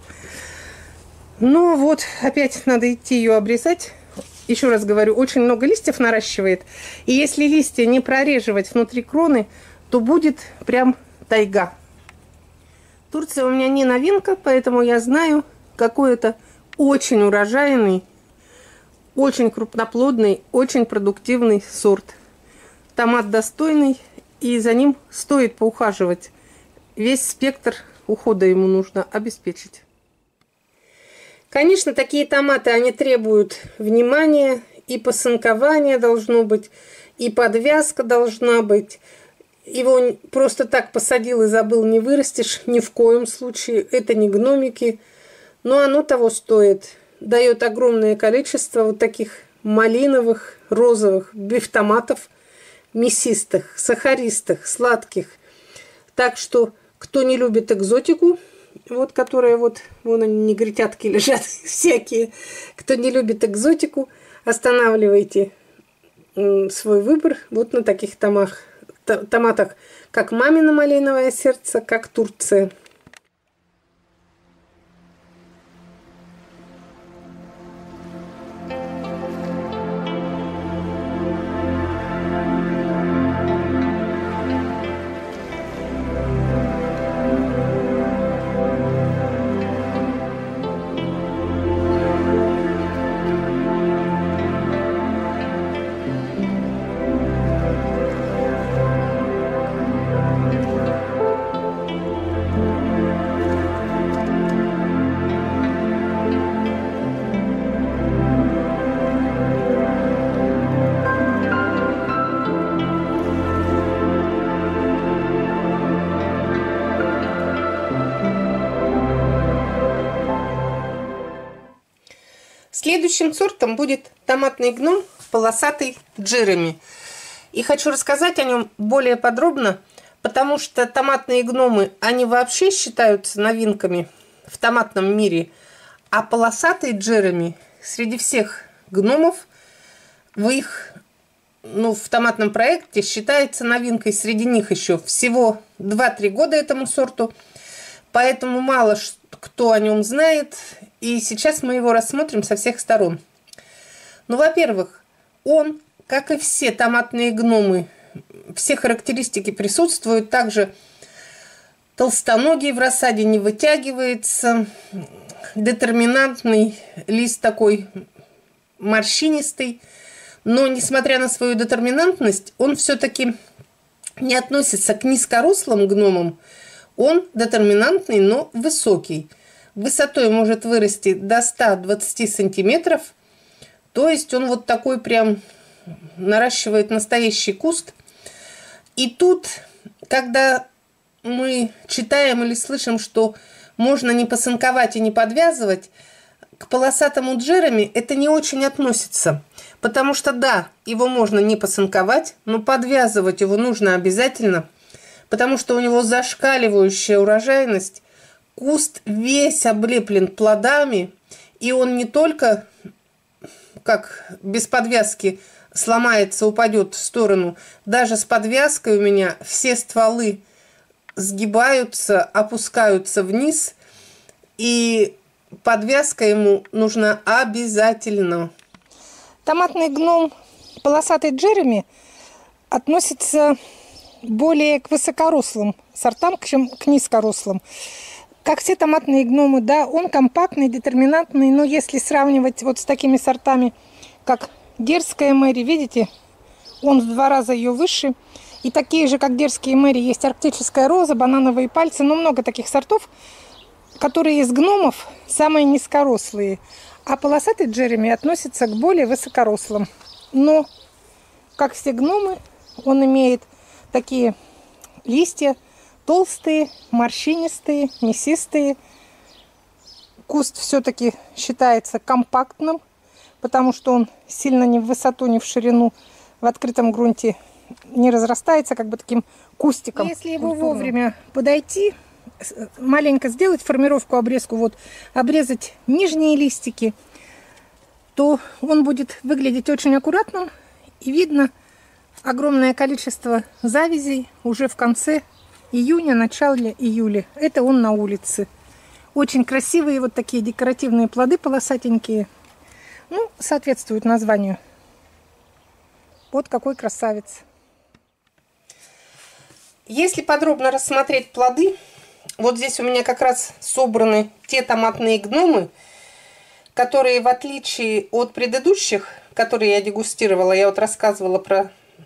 Ну вот, опять надо идти ее обрезать. Еще раз говорю, очень много листьев наращивает. И если листья не прореживать внутри кроны, то будет прям тайга. Турция у меня не новинка, поэтому я знаю, какой это очень урожайный, очень крупноплодный, очень продуктивный сорт. Томат достойный, и за ним стоит поухаживать. Весь спектр ухода ему нужно обеспечить. Конечно, такие томаты, они требуют внимания, и посынкование должно быть, и подвязка должна быть. Его просто так посадил и забыл, не вырастешь ни в коем случае. Это не гномики, но оно того стоит. Дает огромное количество вот таких малиновых, розовых бифтоматов, мясистых, сахаристых, сладких. Так что, кто не любит экзотику, вот которая вот, вон они, негритятки лежат всякие, кто не любит экзотику, останавливайте свой выбор вот на таких томатах, как мамино малиновое сердце, как Турция. Следующим сортом будет томатный гном полосатый Джереми. И хочу рассказать о нем более подробно, потому что томатные гномы, они вообще считаются новинками в томатном мире, а полосатый Джереми среди всех гномов в томатном проекте считается новинкой. Среди них еще всего 2-3 года этому сорту, поэтому мало кто о нем знает, и сейчас мы его рассмотрим со всех сторон. Ну, во-первых, он, как и все томатные гномы, все характеристики присутствуют. Также толстоногий, в рассаде не вытягивается, детерминантный, лист такой морщинистый. Но, несмотря на свою детерминантность, он все-таки не относится к низкорослым гномам. Он детерминантный, но высокий. Высотой может вырасти до 120 сантиметров. То есть он вот такой прям наращивает настоящий куст. И тут, когда мы читаем или слышим, что можно не посынковать и не подвязывать, к полосатому Джереми это не очень относится. Потому что, да, его можно не посынковать, но подвязывать его нужно обязательно, потому что у него зашкаливающая урожайность, куст весь облеплен плодами, и он не только как без подвязки сломается, упадет в сторону, даже с подвязкой у меня все стволы сгибаются, опускаются вниз, и подвязка ему нужна обязательно. Томатный гном полосатый Джереми относится более к высокорослым сортам, чем к низкорослым. Как все томатные гномы, да, он компактный, детерминантный, но если сравнивать вот с такими сортами, как Дерзкая Мэри, видите, он в 2 раза ее выше. И такие же, как Дерзкие Мэри, есть Арктическая роза, банановые пальцы, но много таких сортов, которые из гномов самые низкорослые. А полосатый Джереми относится к более высокорослым. Но, как все гномы, он имеет такие листья толстые, морщинистые, мясистые. Куст все-таки считается компактным, потому что он сильно ни в высоту, ни в ширину в открытом грунте не разрастается, как бы таким кустиком. Если его вовремя подойти, маленько сделать формировку, обрезку, вот обрезать нижние листики, то он будет выглядеть очень аккуратным, и видно огромное количество завязей уже в конце июня, начале июля. Это он на улице. Очень красивые вот такие декоративные плоды полосатенькие. Ну, соответствуют названию. Вот какой красавец. Если подробно рассмотреть плоды, вот здесь у меня как раз собраны те томатные гномы, которые, в отличие от предыдущих, которые я дегустировала, я вот рассказывала про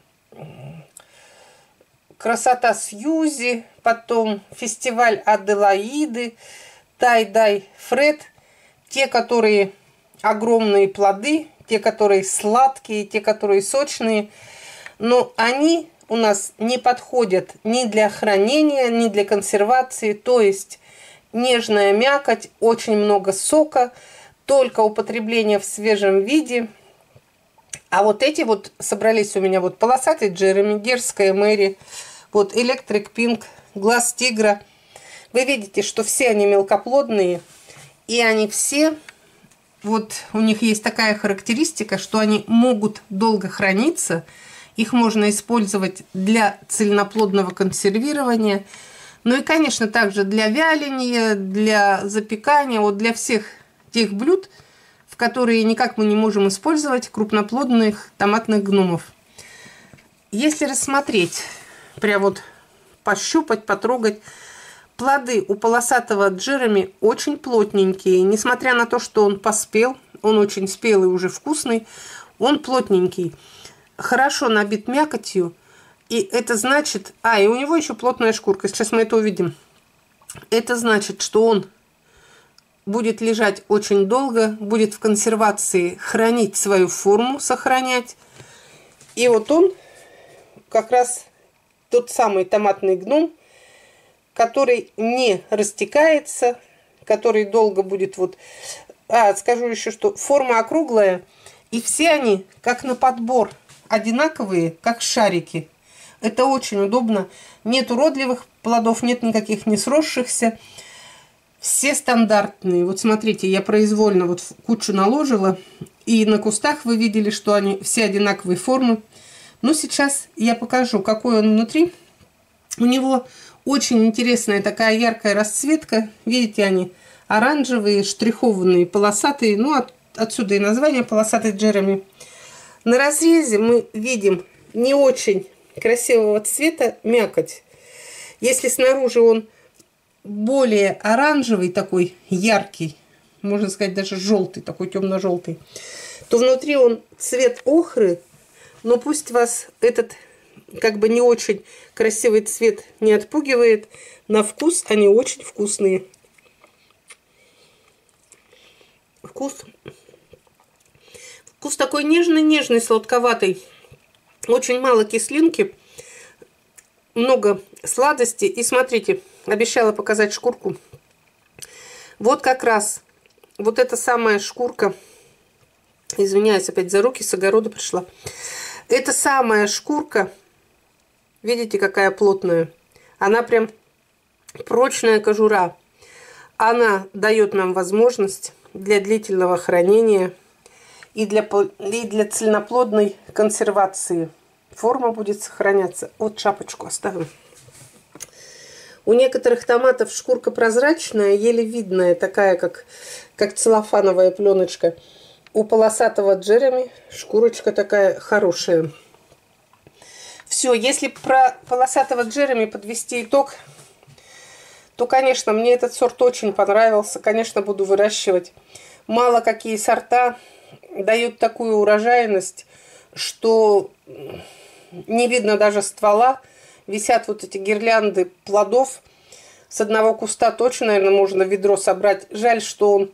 красота Сьюзи, потом фестиваль Аделаиды, Тай-Дай Фред, те, которые огромные плоды, те, которые сладкие, те, которые сочные, но они у нас не подходят ни для хранения, ни для консервации, то есть нежная мякоть, очень много сока, только употребление в свежем виде. А вот эти вот собрались у меня вот полосатый Джереми, Дерзкая Мэри, вот Электрик Пинк, Глаз Тигра. Вы видите, что все они мелкоплодные, и они все, вот у них есть такая характеристика, что они могут долго храниться. Их можно использовать для цельноплодного консервирования. Ну и, конечно, также для вяления, для запекания, вот для всех тех блюд, в которые никак мы не можем использовать крупноплодных томатных гномов. Если рассмотреть, прям вот пощупать, потрогать, плоды у полосатого Джереми очень плотненькие. Несмотря на то, что он поспел, он очень спелый, уже вкусный, он плотненький. Хорошо набит мякотью, и это значит... и у него еще плотная шкурка, сейчас мы это увидим. Это значит, что он будет лежать очень долго, будет в консервации хранить свою форму, сохранять. И вот он как раз тот самый томатный гном, который не растекается, который долго будет вот скажу еще, что форма округлая, и все они, как на подбор, одинаковые, как шарики. Это очень удобно. Нет уродливых плодов, нет никаких не сросшихся. Все стандартные. Вот смотрите, я произвольно вот кучу наложила. И на кустах вы видели, что они все одинаковой формы. Но сейчас я покажу, какой он внутри. У него очень интересная такая яркая расцветка. Видите, они оранжевые, штрихованные, полосатые. Ну, отсюда и название полосатый Джереми. На разрезе мы видим не очень красивого цвета мякоть. Если снаружи он более оранжевый, такой яркий, можно сказать даже желтый, такой темно-желтый, то внутри он цвет охры, но пусть вас этот как бы не очень красивый цвет не отпугивает. На вкус они очень вкусные. Вкус такой нежный-нежный, сладковатый. Очень мало кислинки, много сладости. И смотрите, обещала показать шкурку. Вот как раз вот эта самая шкурка. Извиняюсь опять за руки, с огорода пришла. Эта самая шкурка, видите, какая плотная. Она прям прочная кожура. Она дает нам возможность для длительного хранения и для цельноплодной консервации. Форма будет сохраняться. Вот шапочку оставим. У некоторых томатов шкурка прозрачная, еле видная, такая, как целлофановая пленочка. У полосатого Джереми шкурочка такая хорошая. Все, если про полосатого Джереми подвести итог, то, конечно, мне этот сорт очень понравился. Конечно, буду выращивать. Мало какие сорта дают такую урожайность, что не видно даже ствола. Висят вот эти гирлянды плодов. С одного куста точно, наверное, можно ведро собрать. Жаль, что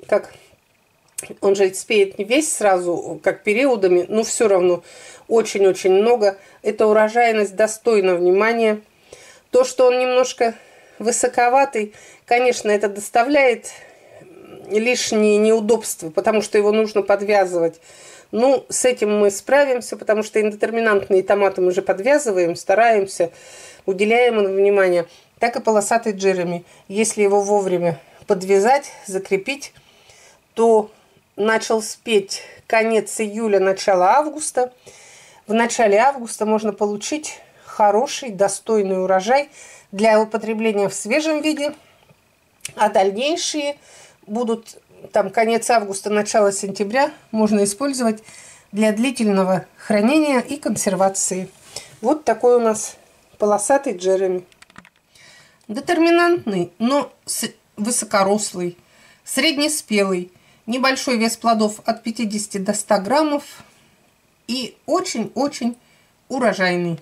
он же спеет не весь сразу, как периодами, но все равно очень-очень много. Эта урожайность достойна внимания. То, что он немножко высоковатый, конечно, это доставляет лишние неудобства, потому что его нужно подвязывать. Ну, с этим мы справимся, потому что индетерминантные томаты мы же подвязываем, стараемся, уделяем им внимание. Так и полосатый Джереми. Если его вовремя подвязать, закрепить, то начал спеть конец июля, начало августа. В начале августа можно получить хороший, достойный урожай для употребления в свежем виде, а дальнейшие будут там конец августа, начало сентября, можно использовать для длительного хранения и консервации. Вот такой у нас полосатый Джереми. Детерминантный, но высокорослый, среднеспелый, небольшой вес плодов от 50 до 100 граммов и очень-очень урожайный.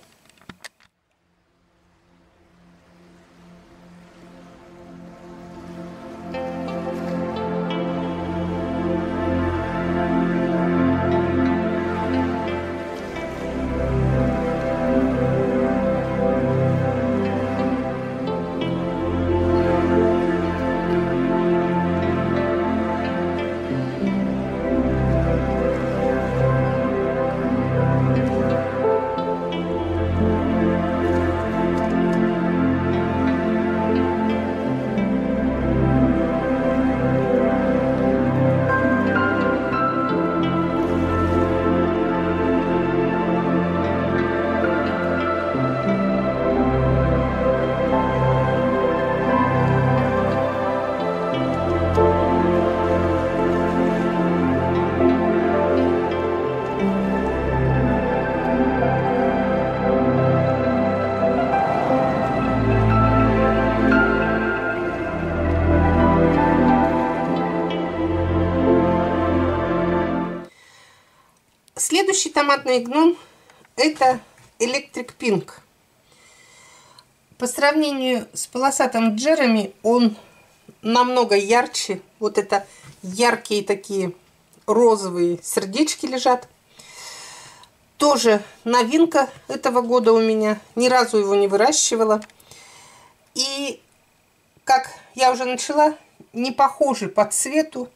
Следующий томатный гном — это Electric Pink. По сравнению с полосатым Джереми он намного ярче. Вот это яркие такие розовые сердечки лежат. Тоже новинка этого года у меня. Ни разу его не выращивала. И, как я уже начала, не похожи по цвету,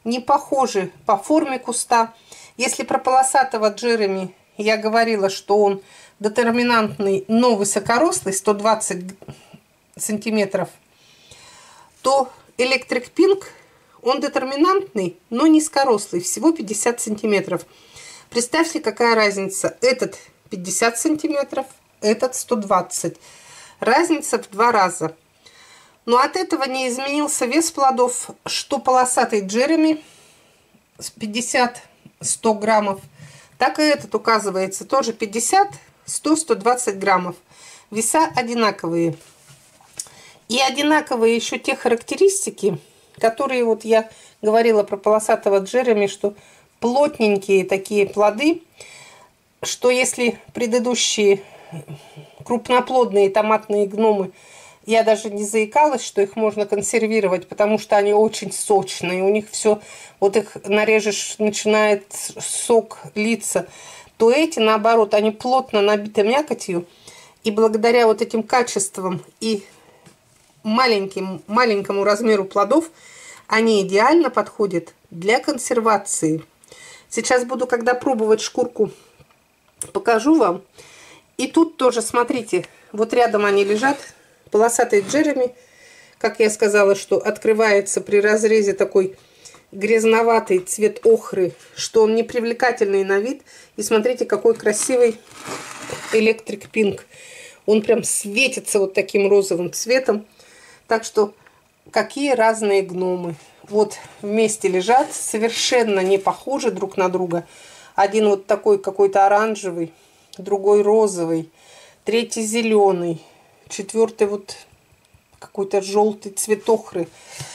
не похожи по форме куста. Если про полосатого Джереми я говорила, что он детерминантный, но высокорослый, 120 сантиметров, то Electric Pink, он детерминантный, но низкорослый, всего 50 сантиметров. Представьте, какая разница. Этот 50 сантиметров, этот 120. Разница в 2 раза. Но от этого не изменился вес плодов, что полосатый Джереми 50-100 граммов, так и этот указывается тоже 50, 100, 120 граммов. Веса одинаковые. И одинаковые еще те характеристики, которые вот я говорила про полосатого Джереми, что плотненькие такие плоды, что если предыдущие крупноплодные томатные гномы, я даже не заикалась, что их можно консервировать, потому что они очень сочные. У них все, вот их нарежешь, начинает сок литься. То эти, наоборот, они плотно набиты мякотью. И благодаря вот этим качествам и маленькому размеру плодов, они идеально подходят для консервации. Сейчас буду, когда пробовать шкурку, покажу вам. И тут тоже, смотрите, вот рядом они лежат. Полосатый Джереми, как я сказала, что открывается при разрезе такой грязноватый цвет охры, что он непривлекательный на вид. И смотрите, какой красивый Electric Pink. Он прям светится вот таким розовым цветом. Так что какие разные гномы. Вот вместе лежат, совершенно не похожи друг на друга. Один вот такой какой-то оранжевый, другой розовый, третий зеленый. Четвертый вот какой-то желтый цвет охры.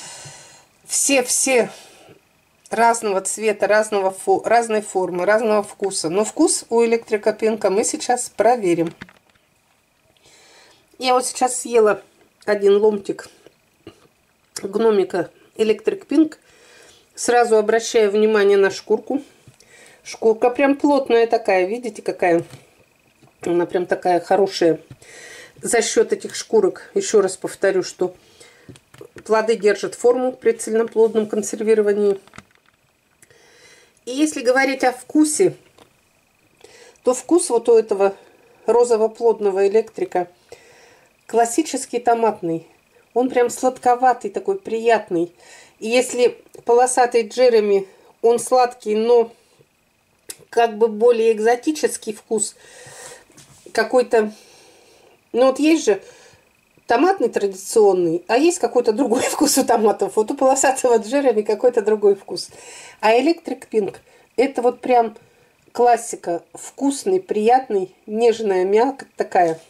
Все разного цвета, разной формы, разного вкуса. Но вкус у Electric Pink мы сейчас проверим. Я вот сейчас съела один ломтик гномика Electric Pink. Сразу обращаю внимание на шкурку. Шкурка прям плотная такая, видите, какая? Она прям такая хорошая. За счет этих шкурок, еще раз повторю, что плоды держат форму при цельноплодном консервировании. И если говорить о вкусе, то вкус вот у этого розово-плодного электрика классический томатный. Он прям сладковатый, такой приятный. И если полосатый Джереми, он сладкий, но как бы более экзотический вкус, какой-то... Ну вот есть же томатный традиционный, а есть какой-то другой вкус у томатов. Вот у полосатого Джереми какой-то другой вкус. А Electric Pink это вот прям классика. Вкусный, приятный, нежная мякоть такая.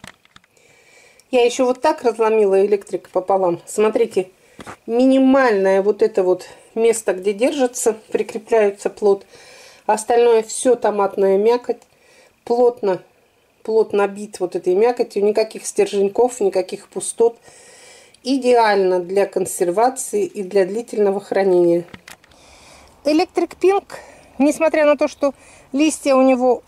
Я еще вот так разломила электрик пополам. Смотрите, минимальное вот это вот место, где держится, прикрепляется плод. Остальное все томатная мякоть. Плотно набит вот этой мякотью, никаких стерженьков, никаких пустот. Идеально для консервации и для длительного хранения. Electric Pink, несмотря на то, что листья у него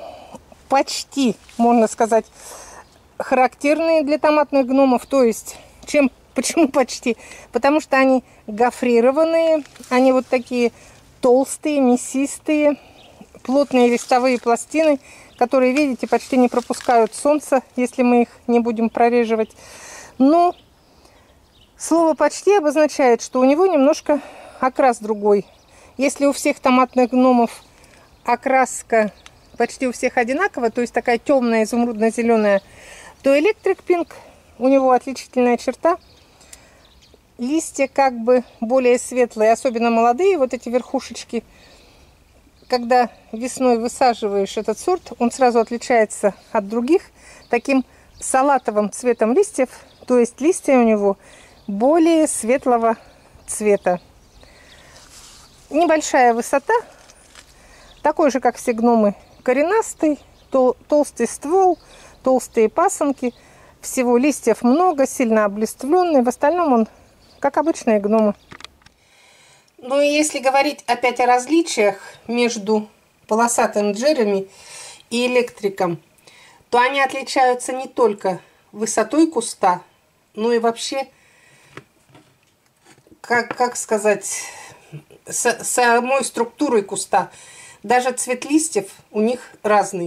почти, можно сказать, характерные для томатных гномов, то есть, почему почти? Потому что они гофрированные, они вот такие толстые, мясистые, плотные листовые пластины, которые, видите, почти не пропускают солнце, если мы их не будем прореживать. Но слово «почти» обозначает, что у него немножко окрас другой. Если у всех томатных гномов окраска почти у всех одинаковая, то есть такая темная, изумрудно-зеленая, то Electric Pink, у него отличительная черта. Листья как бы более светлые, особенно молодые, вот эти верхушечки. Когда весной высаживаешь этот сорт, он сразу отличается от других таким салатовым цветом листьев. То есть листья у него более светлого цвета. Небольшая высота, такой же, как все гномы, коренастый, толстый ствол, толстые пасынки. Всего листьев много, сильно облиствленный. В остальном он, как обычные гномы. Ну и если говорить опять о различиях между полосатым Джереми и электриком, то они отличаются не только высотой куста, но и вообще, как сказать, самой структурой куста. Даже цвет листьев у них разный.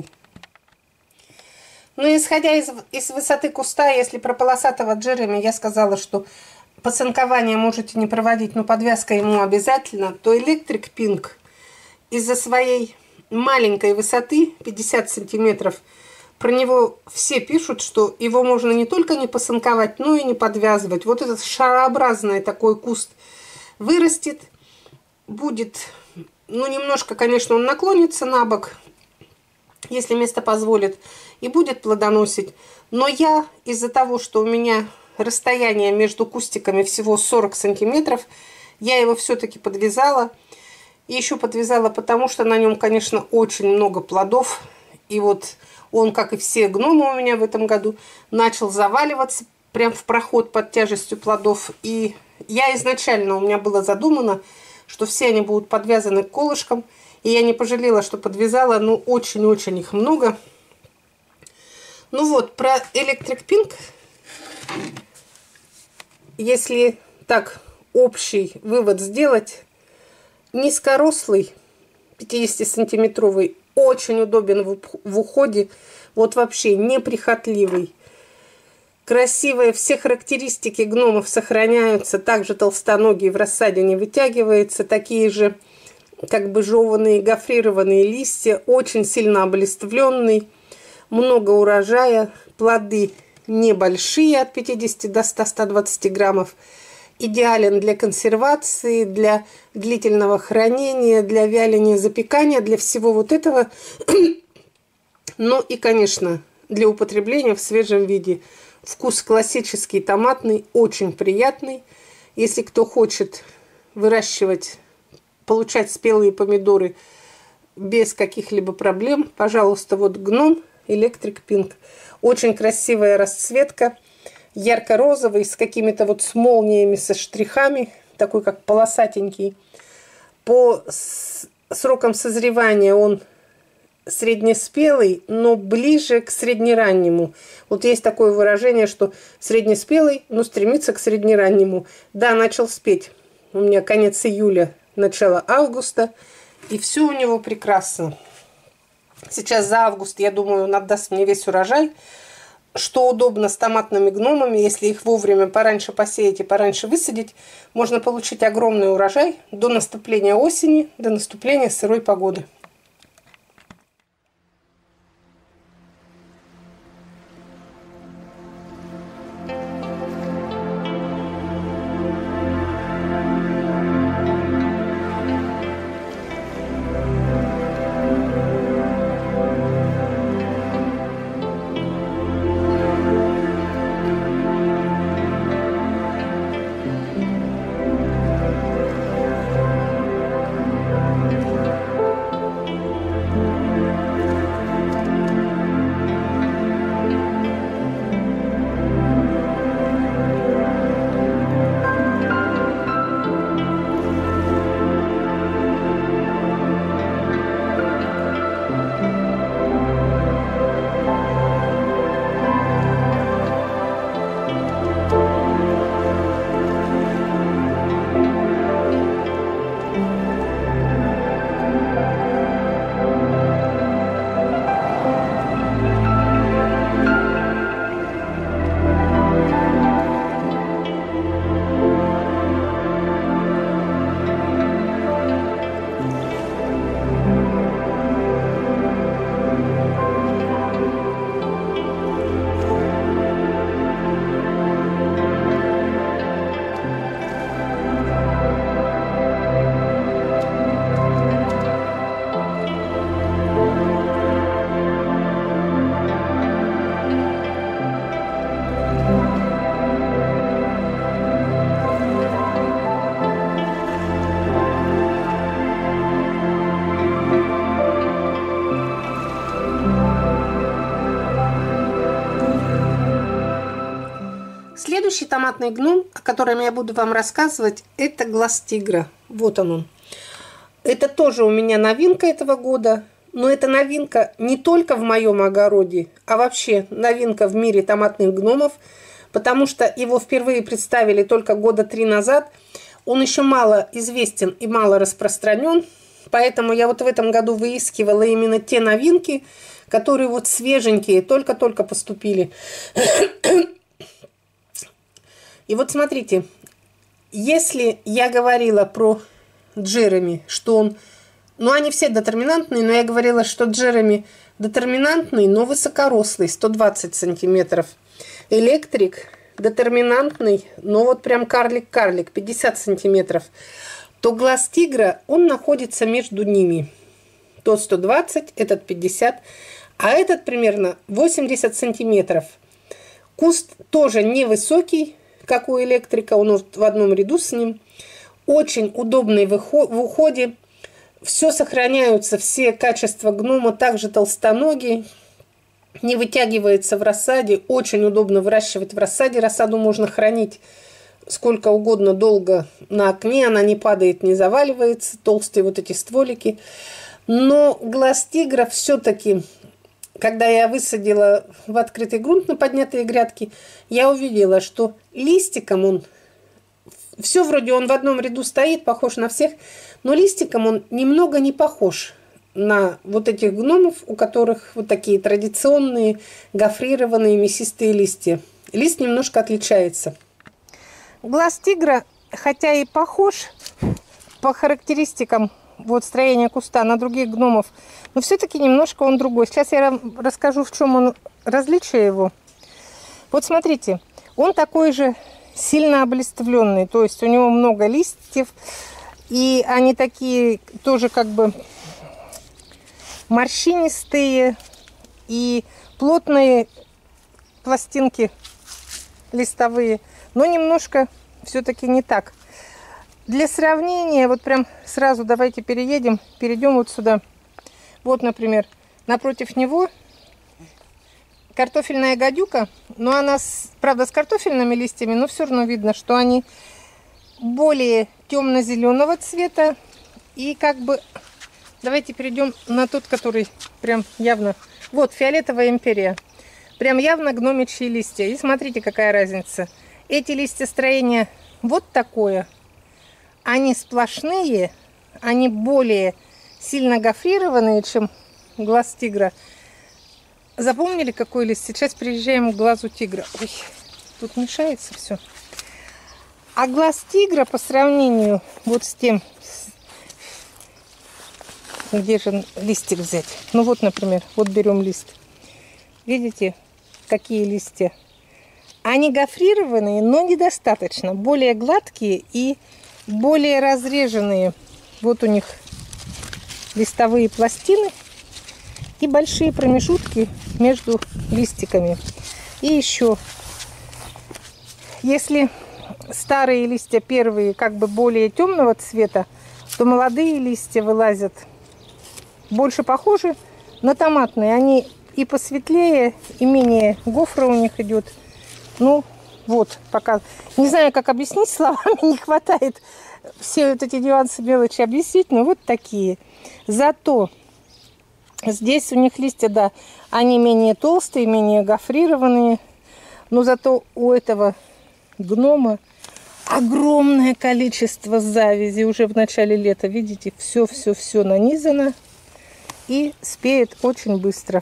Но исходя из высоты куста, если про полосатого Джереми я сказала, что пасынкование можете не проводить, но подвязка ему обязательно, то Electric Pink из-за своей маленькой высоты, 50 сантиметров, про него все пишут, что его можно не только не пасынковать, но и не подвязывать. Вот этот шарообразный такой куст вырастет, будет, ну, немножко, конечно, он наклонится на бок, если место позволит, и будет плодоносить. Но я из-за того, что у меня расстояние между кустиками всего 40 сантиметров, я его все-таки подвязала. И еще подвязала, потому что на нем, конечно, очень много плодов. И вот он, как и все гномы у меня в этом году, начал заваливаться прям в проход под тяжестью плодов. И я изначально, у меня было задумано, что все они будут подвязаны к колышкам. И я не пожалела, что подвязала, ну, очень-очень их много. Ну вот, про Electric Pink, если так общий вывод сделать, низкорослый, 50-сантиметровый, очень удобен в уходе, вот вообще неприхотливый. Красивые, все характеристики гномов сохраняются, также толстоногий в рассаде не вытягивается, такие же как бы жеванные, гофрированные листья, очень сильно облиствленный, много урожая, плоды небольшие, от 50 до 100-120 граммов. Идеален для консервации, для длительного хранения, для вяления, запекания, для всего вот этого. Ну и, конечно, для употребления в свежем виде. Вкус классический, томатный, очень приятный. Если кто хочет выращивать, получать спелые помидоры без каких-либо проблем, пожалуйста, вот гном Electric Pink. Очень красивая расцветка, ярко-розовый, с какими-то вот с молниями, со штрихами, такой как полосатенький. По срокам созревания он среднеспелый, но ближе к среднераннему. Вот есть такое выражение, что среднеспелый, но стремится к среднераннему. Да, начал спеть. У меня конец июля, начало августа, и все у него прекрасно. Сейчас за август, я думаю, он отдаст мне весь урожай. Что удобно с томатными гномами, если их вовремя пораньше посеять и пораньше высадить, можно получить огромный урожай до наступления осени, до наступления сырой погоды. Следующий томатный гном, о котором я буду вам рассказывать, это глаз тигра. Вот он. Это тоже у меня новинка этого года. Но это новинка не только в моем огороде, а вообще новинка в мире томатных гномов, потому что его впервые представили только года 3 назад. Он еще мало известен и мало распространен. Поэтому я вот в этом году выискивала именно те новинки, которые вот свеженькие, только-только поступили. И вот смотрите, если я говорила про Джереми, что он... Ну, они все детерминантные, но я говорила, что Джереми детерминантный, но высокорослый, 120 сантиметров. Электрик детерминантный, но вот прям карлик-карлик, 50 сантиметров. То глаз тигра, он находится между ними. Тот 120, этот 50, а этот примерно 80 сантиметров. Куст тоже невысокий, как у электрика, он в одном ряду с ним. Очень удобный в уходе. Все сохраняются, все качества гнома, также толстоногий. Не вытягивается в рассаде. Очень удобно выращивать в рассаде. Рассаду можно хранить сколько угодно долго на окне. Она не падает, не заваливается. Толстые вот эти стволики. Но глаз тигра все-таки, когда я высадила в открытый грунт на поднятые грядки, я увидела, что листиком он... Все вроде он в одном ряду стоит, похож на всех, но листиком он немного не похож на вот этих гномов, у которых вот такие традиционные гофрированные мясистые листья. Лист немножко отличается. Глаз тигра, хотя и похож по характеристикам вот строения куста на других гномов, но все-таки немножко он другой. Сейчас я вам расскажу, в чем он различие его. Вот смотрите, он такой же сильно облиствленный, то есть у него много листьев, и они такие тоже как бы морщинистые и плотные пластинки листовые, но немножко все-таки не так. Для сравнения, вот прям сразу давайте перейдем вот сюда. Вот, например, напротив него картофельная гадюка, но она, правда, с картофельными листьями, но все равно видно, что они более темно-зеленого цвета. И как бы, давайте перейдем на тот, который прям явно, вот, фиолетовая империя. Прям явно гномичьи листья. И смотрите, какая разница. Эти листья строения вот такое. Они сплошные, они более сильно гофрированные, чем глаз тигра. Запомнили, какой лист? Сейчас приезжаем к глазу тигра. Ой, тут мешается все. А глаз тигра по сравнению вот с тем... Где же листик взять? Ну вот, например, вот берем лист. Видите, какие листья? Они гофрированные, но недостаточно. Более гладкие и более разреженные. Вот у них листовые пластины и большие промежутки между листиками. И еще, если старые листья первые как бы более темного цвета, то молодые листья вылазят больше похожи на томатные. Они и посветлее, и менее гофра у них идет. Ну, вот, пока. Не знаю, как объяснить словами, не хватает все вот эти нюансы, мелочи объяснить, но вот такие. Зато здесь у них листья, да, они менее толстые, менее гофрированные. Но зато у этого гнома огромное количество завязи уже в начале лета. Видите, все нанизано и спеет очень быстро.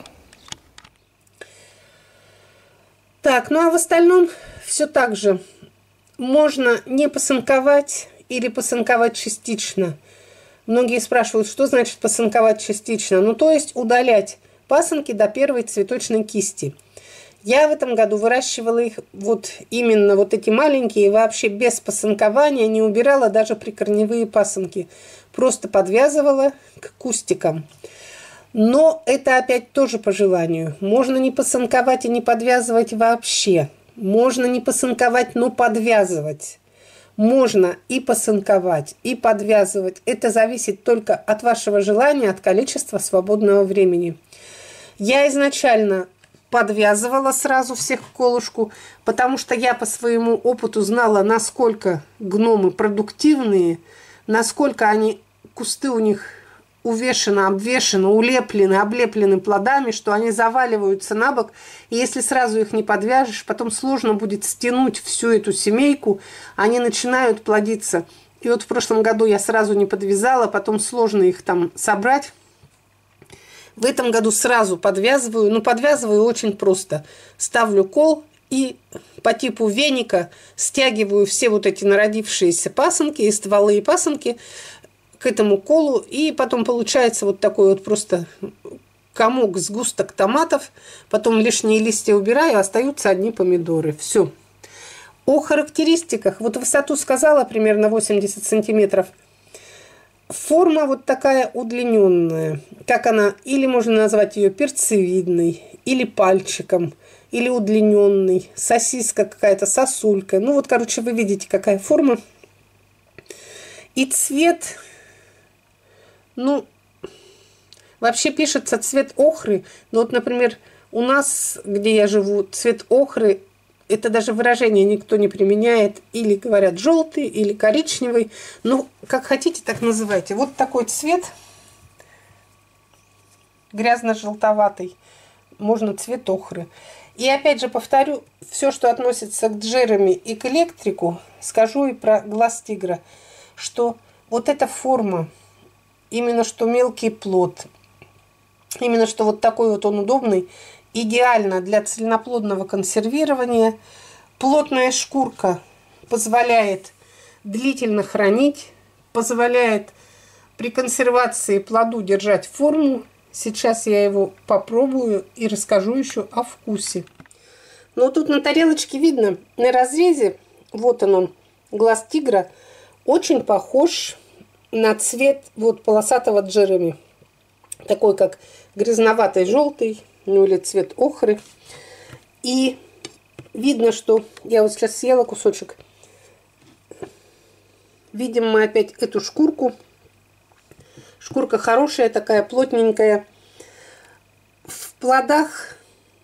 Так, ну а в остальном все так же. Можно не посынковать или посынковать частично. Многие спрашивают, что значит посынковать частично. Ну, то есть удалять пасынки до первой цветочной кисти. Я в этом году выращивала их вот именно вот эти маленькие, вообще без посынкования, не убирала даже прикорневые пасынки. Просто подвязывала к кустикам. Но это опять тоже по желанию. Можно не посынковать и не подвязывать вообще. Можно не посынковать, но подвязывать. Можно и посынковать, и подвязывать. Это зависит только от вашего желания, от количества свободного времени. Я изначально подвязывала сразу всех в колышку, потому что я по своему опыту знала, насколько гномы продуктивные, насколько они, кусты у них увешаны, обвешаны, улеплены, облеплены плодами, что они заваливаются на бок. И если сразу их не подвяжешь, потом сложно будет стянуть всю эту семейку. Они начинают плодиться И вот в прошлом году я сразу не подвязала, потом сложно их там собрать. В этом году сразу подвязываю. Ну, подвязываю очень просто. Ставлю кол и по типу веника стягиваю все вот эти народившиеся пасынки, и стволы, и пасынки к этому колу. И потом получается вот такой вот просто комок, сгусток томатов. Потом лишние листья убираю, остаются одни помидоры. Все. О характеристиках. Вот высоту сказала, примерно 80 сантиметров. Форма вот такая удлиненная. Как она, или можно назвать ее перцевидной, или пальчиком, или удлиненной. Сосиска какая-то, сосулька. Ну вот, короче, вы видите, какая форма. И цвет, ну, вообще пишется цвет охры. Но вот, например, у нас, где я живу, цвет охры, это даже выражение никто не применяет. Или говорят желтый, или коричневый. Ну, как хотите, так называйте. Вот такой цвет. Грязно-желтоватый. Можно цвет охры. И опять же повторю, все, что относится к Джереми и к электрику, скажу и про глаз тигра, что вот эта форма, именно что мелкий плод, именно что вот такой вот он удобный, идеально для цельноплодного консервирования. Плотная шкурка позволяет длительно хранить, позволяет при консервации плоду держать форму. Сейчас я его попробую и расскажу еще о вкусе. Но тут на тарелочке видно, на разрезе, вот он, глаз тигра, очень похож на цвет вот полосатого Джереми. Такой как грязноватый желтый, ну или цвет охры. И видно, что я вот сейчас съела кусочек. Видим мы опять эту шкурку. Шкурка хорошая, такая плотненькая. В плодах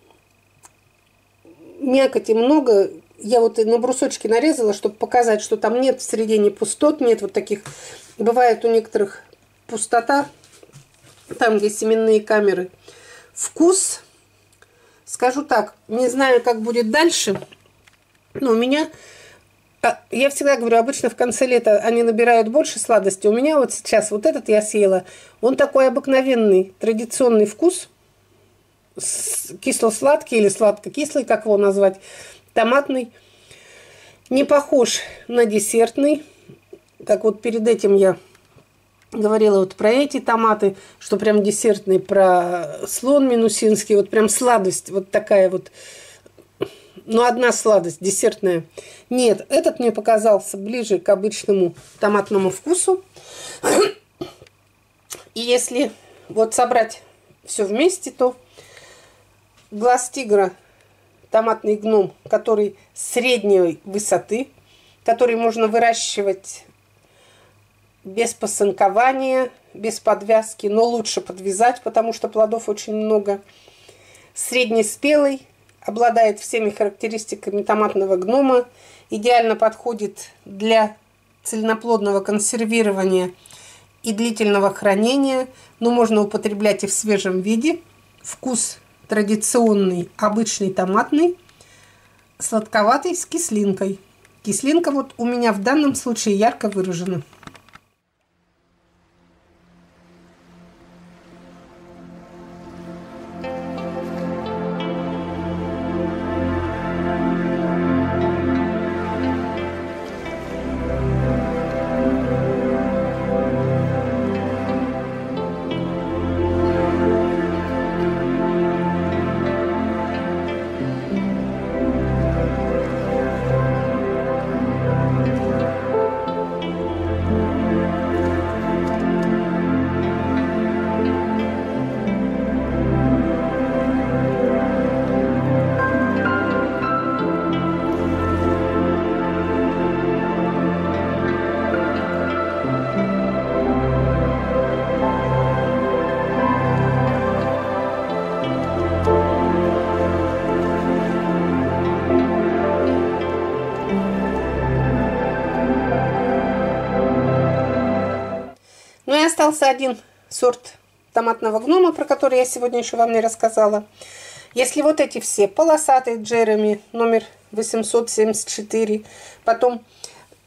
мякоти много. Я вот на брусочки нарезала, чтобы показать, что там нет в середине пустот, нет вот таких. Бывает у некоторых пустота, там, где семенные камеры. Вкус, скажу так, не знаю, как будет дальше, но у меня, я всегда говорю, обычно в конце лета они набирают больше сладости. У меня вот сейчас вот этот я съела, он такой обыкновенный, традиционный вкус, кисло-сладкий или сладко-кислый, как его назвать, томатный, не похож на десертный, как вот перед этим я говорила вот про эти томаты, что прям десертный, про слон минусинский, вот прям сладость, вот такая вот, ну, одна сладость, десертная. Нет, этот мне показался ближе к обычному томатному вкусу. И если вот собрать все вместе, то глаз тигра, томатный гном, который средней высоты, который можно выращивать без посынкования, без подвязки, но лучше подвязать, потому что плодов очень много. Среднеспелый, обладает всеми характеристиками томатного гнома, идеально подходит для цельноплодного консервирования и длительного хранения, но можно употреблять и в свежем виде. Вкус традиционный, обычный томатный, сладковатый с кислинкой. Кислинка вот у меня в данном случае ярко выражена. Остался один сорт томатного гнома, про который я сегодня еще вам не рассказала. Если вот эти все полосатые Джереми, номер 874, потом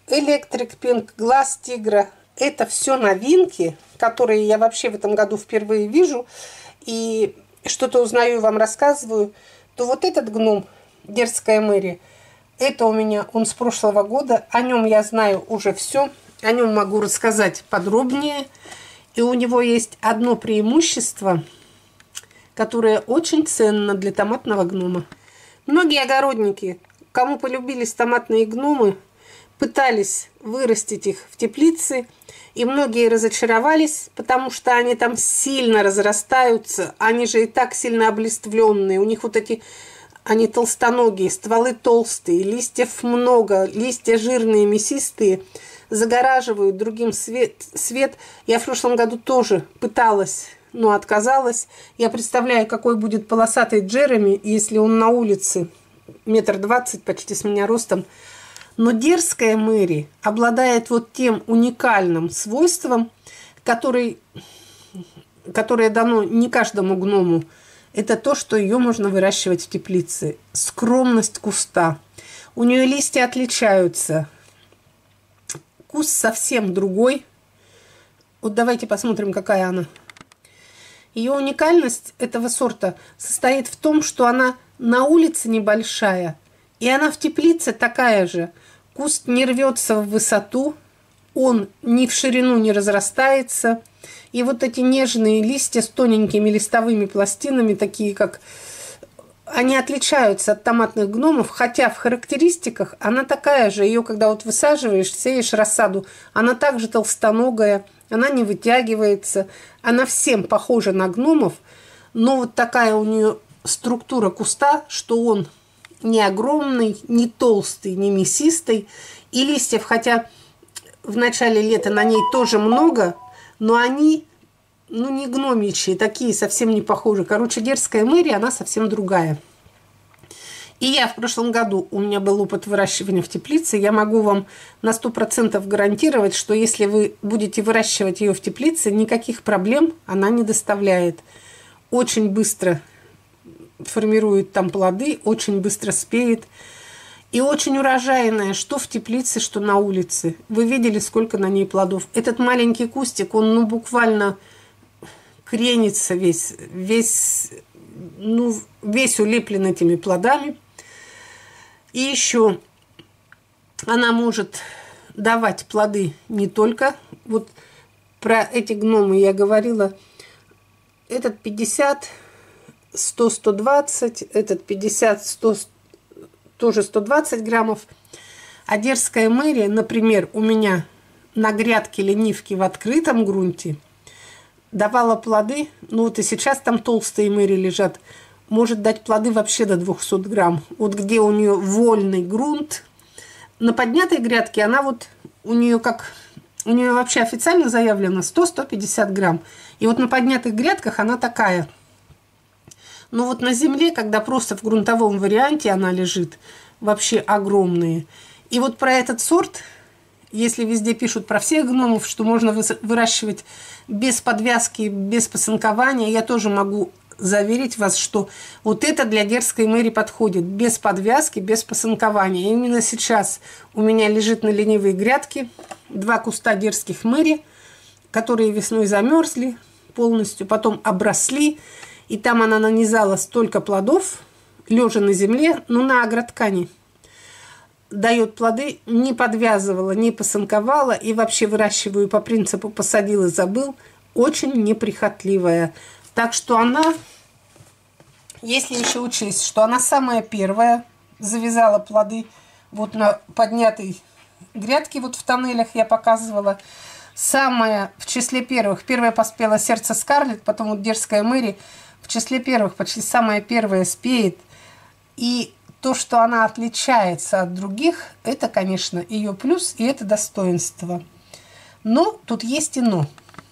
Электрик Пинк, Глаз Тигра. Это все новинки, которые я вообще в этом году впервые вижу. И что-то узнаю, вам рассказываю. То вот этот гном, Дерзкая Мэри, это у меня он с прошлого года. О нем я знаю уже все. О нем могу рассказать подробнее. И у него есть одно преимущество, которое очень ценно для томатного гнома. Многие огородники, кому полюбились томатные гномы, пытались вырастить их в теплице, и многие разочаровались, потому что они там сильно разрастаются, они же и так сильно облиствленные, у них вот эти, они толстоногие, стволы толстые, листьев много, листья жирные, мясистые, загораживают другим свет. Я в прошлом году тоже пыталась, но отказалась. Я представляю, какой будет полосатый Джереми, если он на улице 1,20 м, почти с меня ростом. Но Дерзкая Мэри обладает вот тем уникальным свойством, которое дано не каждому гному. Это то, что ее можно выращивать в теплице. Скромность куста. У нее листья отличаются. Куст совсем другой. Вот давайте посмотрим, какая она. Ее уникальность этого сорта состоит в том, что она на улице небольшая, и она в теплице такая же. Куст не рвется в высоту, он ни в ширину не разрастается. И вот эти нежные листья с тоненькими листовыми пластинами, такие как... Они отличаются от томатных гномов, хотя в характеристиках она такая же. Ее, когда вот высаживаешь, сеешь рассаду, она также толстоногая, она не вытягивается. Она всем похожа на гномов, но вот такая у нее структура куста, что он не огромный, не толстый, не мясистый. И листьев, хотя в начале лета на ней тоже много, но они... не гномичьи, такие совсем не похожи. Короче, Дерзкая Мэри, она совсем другая. И я в прошлом году, у меня был опыт выращивания в теплице, я могу вам на 100% гарантировать, что если вы будете выращивать ее в теплице, никаких проблем она не доставляет. Очень быстро формирует там плоды, очень быстро спеет. И очень урожайная, что в теплице, что на улице. Вы видели, сколько на ней плодов. Этот маленький кустик, он буквально... кренится весь улеплен этими плодами. И еще она может давать плоды не только. Вот про эти гномы я говорила. Этот 50, 100, 120, этот 50, 100, тоже 120 граммов. А Дерзкая Мэри, например, у меня на грядке ленивки в открытом грунте давала плоды, вот и сейчас там толстые мэри лежат, может дать плоды вообще до 200 грамм. Вот где у нее вольный грунт, на поднятой грядке она вот, у нее вообще официально заявлено 100-150 грамм. И вот на поднятых грядках она такая. Но вот на земле, когда просто в грунтовом варианте она лежит, вообще огромные. И вот про этот сорт... Если везде пишут про всех гномов, что можно выращивать без подвязки, без посынкования, я тоже могу заверить вас, что вот это для Дерзкой Мэри подходит. Без подвязки, без посынкования. Именно сейчас у меня лежит на ленивой грядке 2 куста Дерзких Мэри, которые весной замерзли полностью, потом обросли. И там она нанизала столько плодов, лежа на земле, на агроткани. Дает плоды, не подвязывала, не посынковала и вообще выращиваю по принципу посадил и забыл. Очень неприхотливая. Так что она, если еще учесть, что она самая первая завязала плоды вот на поднятой грядке, вот в тоннелях я показывала. Самая в числе первых. Первая поспела Сердце Скарлетт, потом вот Дерзкая Мэри. В числе первых почти самая первая спеет. И то, что она отличается от других, это, конечно, ее плюс и это достоинство. Но тут есть и но.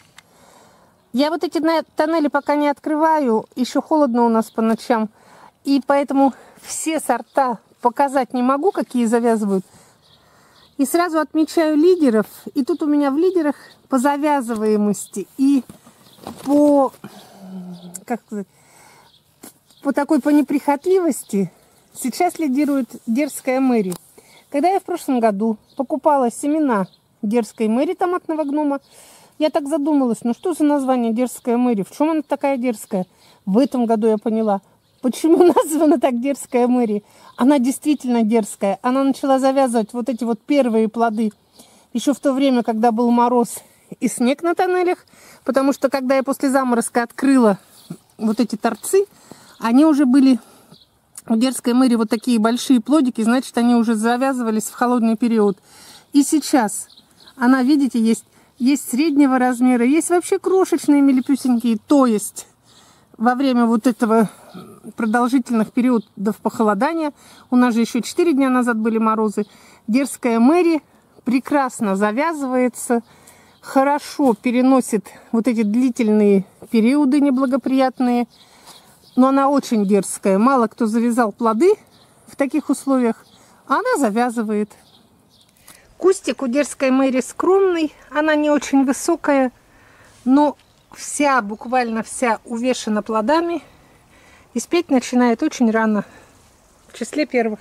Я вот эти тоннели пока не открываю, еще холодно у нас по ночам, и поэтому все сорта показать не могу, какие завязывают. И сразу отмечаю лидеров, и тут у меня в лидерах по завязываемости и по, как сказать, по неприхотливости сейчас лидирует Дерзкая Мэри, Когда я в прошлом году покупала семена Дерзкой Мэри томатного гнома, я так задумалась, ну что за название Дерзкая Мэри? В чем она такая дерзкая? В этом году я поняла, почему названа так Дерзкая Мэри. Она действительно дерзкая. Она начала завязывать вот эти вот первые плоды еще в то время, когда был мороз и снег на тоннелях, потому что когда я после заморозка открыла вот эти торцы, они уже были у Дерзкой Мэри вот такие большие плодики, значит, они уже завязывались в холодный период. И сейчас она, видите, есть среднего размера, есть вообще крошечные милипюсенькие, то есть во время вот этого продолжительных периодов похолодания, у нас же еще 4 дня назад были морозы, Дерзкая Мэри прекрасно завязывается, хорошо переносит вот эти длительные периоды неблагоприятные, но она очень дерзкая. Мало кто завязал плоды в таких условиях, а она завязывает. Кустик у Дерзкой Мэри скромный, она не очень высокая, но вся, буквально вся увешана плодами и спеть начинает очень рано, в числе первых.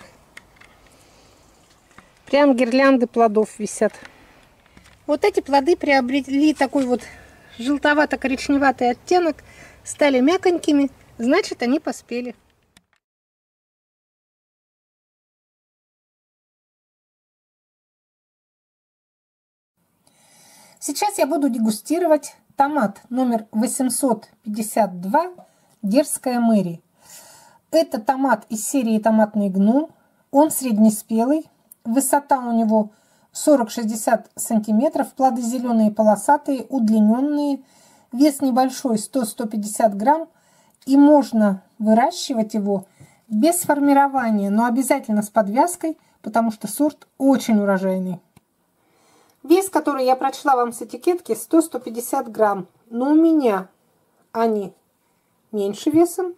Прям гирлянды плодов висят. Вот эти плоды приобрели такой вот желтовато-коричневатый оттенок, стали мяконькими, значит, они поспели. Сейчас я буду дегустировать томат номер 852 Дерзкая Мэри. Это томат из серии «Томатный гном». Он среднеспелый. Высота у него 40-60 сантиметров. Плоды зеленые, полосатые, удлиненные. Вес небольшой, 100-150 грамм. И можно выращивать его без формирования, но обязательно с подвязкой, потому что сорт очень урожайный. Вес, который я прочла вам с этикетки, 100-150 грамм. Но у меня они меньше весом.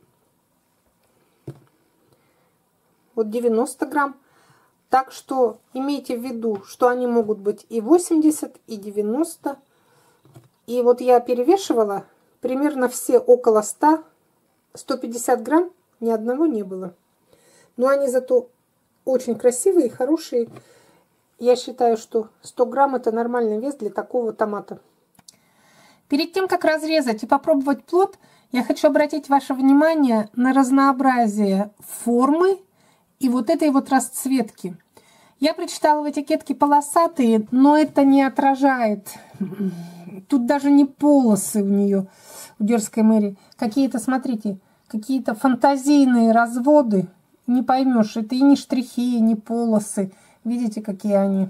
Вот 90 грамм. Так что имейте в виду, что они могут быть и 80, и 90. И вот я перевешивала примерно все около 100. 150 грамм ни одного не было. Но они зато очень красивые и хорошие. Я считаю, что 100 грамм это нормальный вес для такого томата. Перед тем, как разрезать и попробовать плод, я хочу обратить ваше внимание на разнообразие формы и вот этой вот расцветки. Я прочитала в этикетке полосатые, но это не отражает. Тут даже не полосы у нее, у Дерзкой Мэри. Какие-то, смотрите, какие-то фантазийные разводы. Не поймешь, это и не штрихи, и не полосы. Видите, какие они?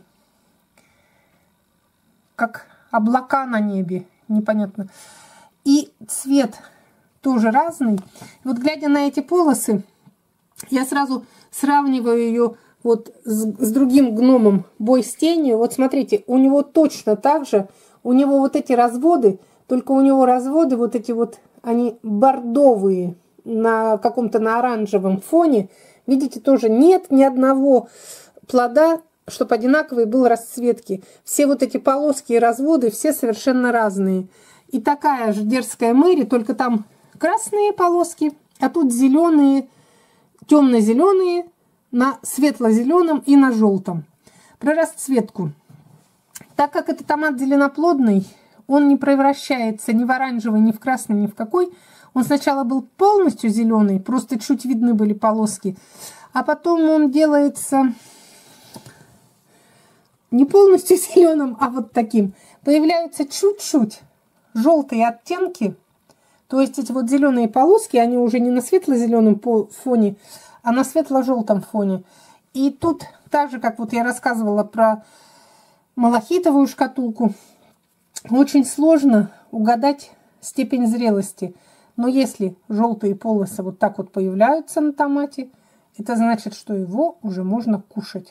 Как облака на небе. Непонятно. И цвет тоже разный. Вот глядя на эти полосы, я сразу сравниваю ее вот с другим гномом «Бой с тенью». Вот смотрите, у него точно так же. У него вот эти разводы, только у него разводы вот эти вот, они бордовые на каком-то на оранжевом фоне. Видите, тоже нет ни одного плода, чтобы одинаковый был расцветки. Все вот эти полоски и разводы, все совершенно разные. И такая же Дерзкая Мэри, только там красные полоски, а тут зеленые, темно-зеленые, на светло-зеленом и на желтом. Про расцветку. Так как это томат зеленоплодный, он не превращается ни в оранжевый, ни в красный, ни в какой. Он сначала был полностью зеленый, просто чуть видны были полоски. А потом он делается не полностью зеленым, а вот таким. Появляются чуть-чуть желтые оттенки. То есть эти вот зеленые полоски, они уже не на светло-зеленом фоне, а на светло-желтом фоне. И тут, так же, как вот я рассказывала про малахитовую шкатулку, очень сложно угадать степень зрелости. Но если желтые полосы вот так вот появляются на томате, это значит, что его уже можно кушать.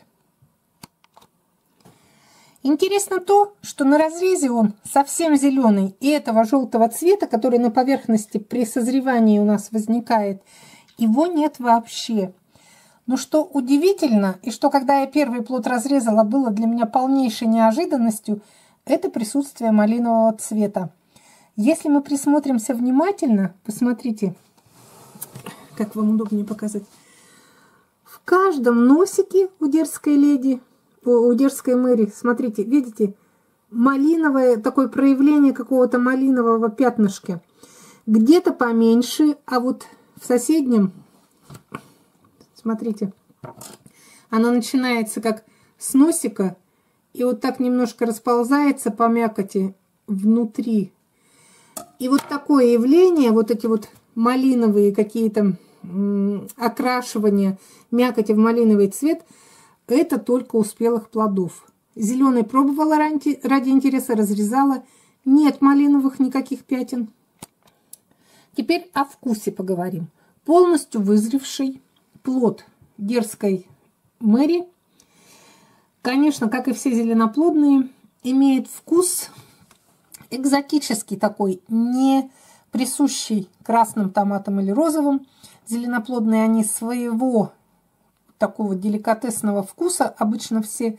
Интересно то, что на разрезе он совсем зеленый, и этого желтого цвета, который на поверхности при созревании у нас возникает, его нет вообще. Но что удивительно, и что когда я первый плод разрезала, было для меня полнейшей неожиданностью, это присутствие малинового цвета. Если мы присмотримся внимательно, посмотрите, как вам удобнее показать, в каждом носике у дерзкой леди, у дерзкой Мэри, смотрите, видите, малиновое, такое проявление какого-то малинового пятнышка. Где-то поменьше, а вот в соседнем, смотрите, она начинается как с носика и вот так немножко расползается по мякоти внутри. И вот такое явление, вот эти вот малиновые какие-то окрашивания мякоти в малиновый цвет, это только у спелых плодов. Зеленый пробовала ради интереса, разрезала. Нет малиновых никаких пятен. Теперь о вкусе поговорим. Полностью вызревший плод дерзкой Мэри, конечно, как и все зеленоплодные, имеет вкус экзотический такой, не присущий красным томатам или розовым. Зеленоплодные они своего такого деликатесного вкуса обычно все.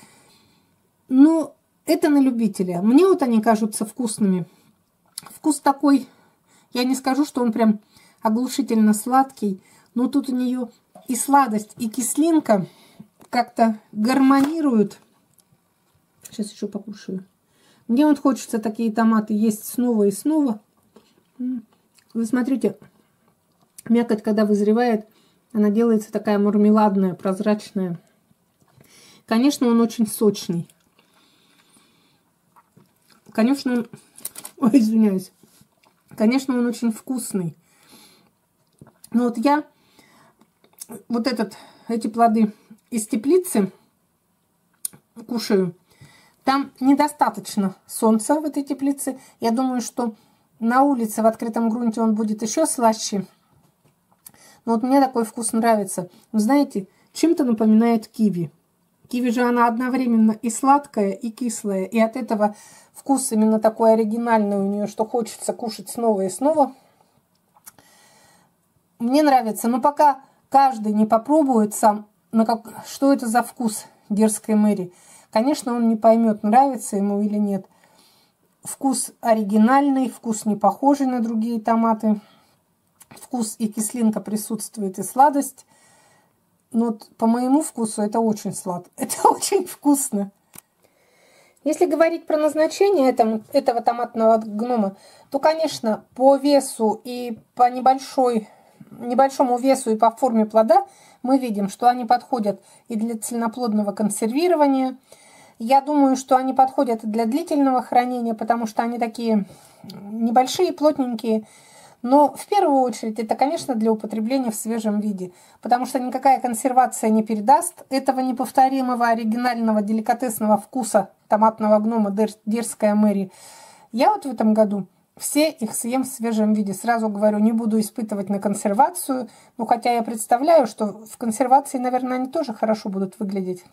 Но это на любителя. Мне вот они кажутся вкусными. Вкус такой, я не скажу, что он прям оглушительно сладкий, но тут у нее и сладость, и кислинка как-то гармонируют. Сейчас еще покушаю. Мне вот хочется такие томаты есть снова и снова. Вы смотрите, мякоть, когда вызревает, она делается такая мармеладная, прозрачная. Конечно, он очень сочный. Конечно, он... Ой, извиняюсь. Конечно, он очень вкусный. Но вот я вот эти плоды из теплицы кушаю. Там недостаточно солнца в этой теплице. Я думаю, что на улице в открытом грунте он будет еще слаще. Но вот мне такой вкус нравится. Вы знаете, чем-то напоминает киви. Киви же она одновременно и сладкая, и кислая. И от этого вкус именно такой оригинальный у нее, что хочется кушать снова и снова. Мне нравится. Но пока каждый не попробует сам, что это за вкус дерзкой Мэри, конечно, он не поймет, нравится ему или нет. Вкус оригинальный, вкус не похожий на другие томаты. Вкус и кислинка присутствует, и сладость. Но вот по моему вкусу это очень сладко. Это очень вкусно. Если говорить про назначение этого томатного гнома, то, конечно, по весу и по небольшому весу и по форме плода мы видим, что они подходят и для цельноплодного консервирования. Я думаю, что они подходят и для длительного хранения, потому что они такие небольшие, плотненькие. Но в первую очередь это, конечно, для употребления в свежем виде, потому что никакая консервация не передаст этого неповторимого оригинального деликатесного вкуса томатного гнома дерзкая Мэри. Я вот в этом году все их съем в свежем виде. Сразу говорю, не буду испытывать на консервацию, ну хотя я представляю, что в консервации, наверное, они тоже хорошо будут выглядеть.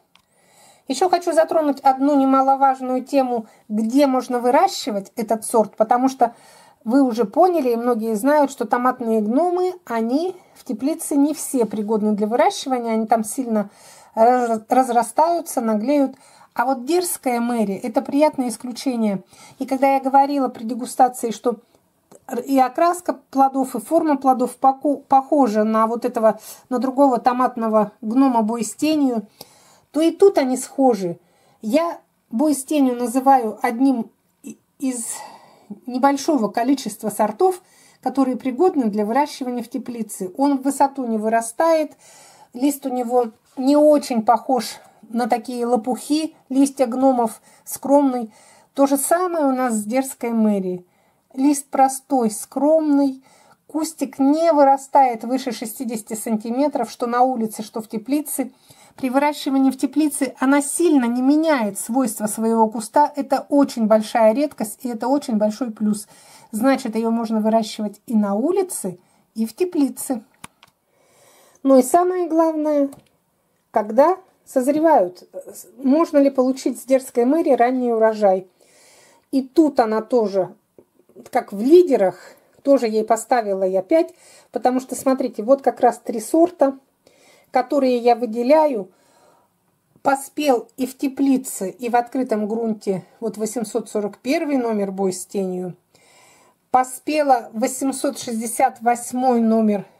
Еще хочу затронуть одну немаловажную тему, где можно выращивать этот сорт, потому что вы уже поняли, и многие знают, что томатные гномы, они в теплице не все пригодны для выращивания, они там сильно разрастаются, наглеют. А вот дерзкая Мэри – это приятное исключение. И когда я говорила при дегустации, что и окраска плодов, и форма плодов похожа на вот этого, на другого томатного гнома бой с тенью, то и тут они схожи. Я бой с тенью называю одним из небольшого количества сортов, которые пригодны для выращивания в теплице. Он в высоту не вырастает, лист у него не очень похож на такие лопухи, листья гномов, скромный. То же самое у нас с дерзкой Мэри. Лист простой, скромный, кустик не вырастает выше 60 сантиметров, что на улице, что в теплице. При выращивании в теплице она сильно не меняет свойства своего куста. Это очень большая редкость, и это очень большой плюс. Значит, ее можно выращивать и на улице, и в теплице. Ну и самое главное, когда созревают, можно ли получить с дерзкой Мэри ранний урожай. И тут она тоже, как в лидерах, тоже ей поставила я 5, потому что, смотрите, вот как раз 3 сорта, которые я выделяю. Поспел и в теплице, и в открытом грунте вот 841 номер бой с тенью. Поспела 868 номер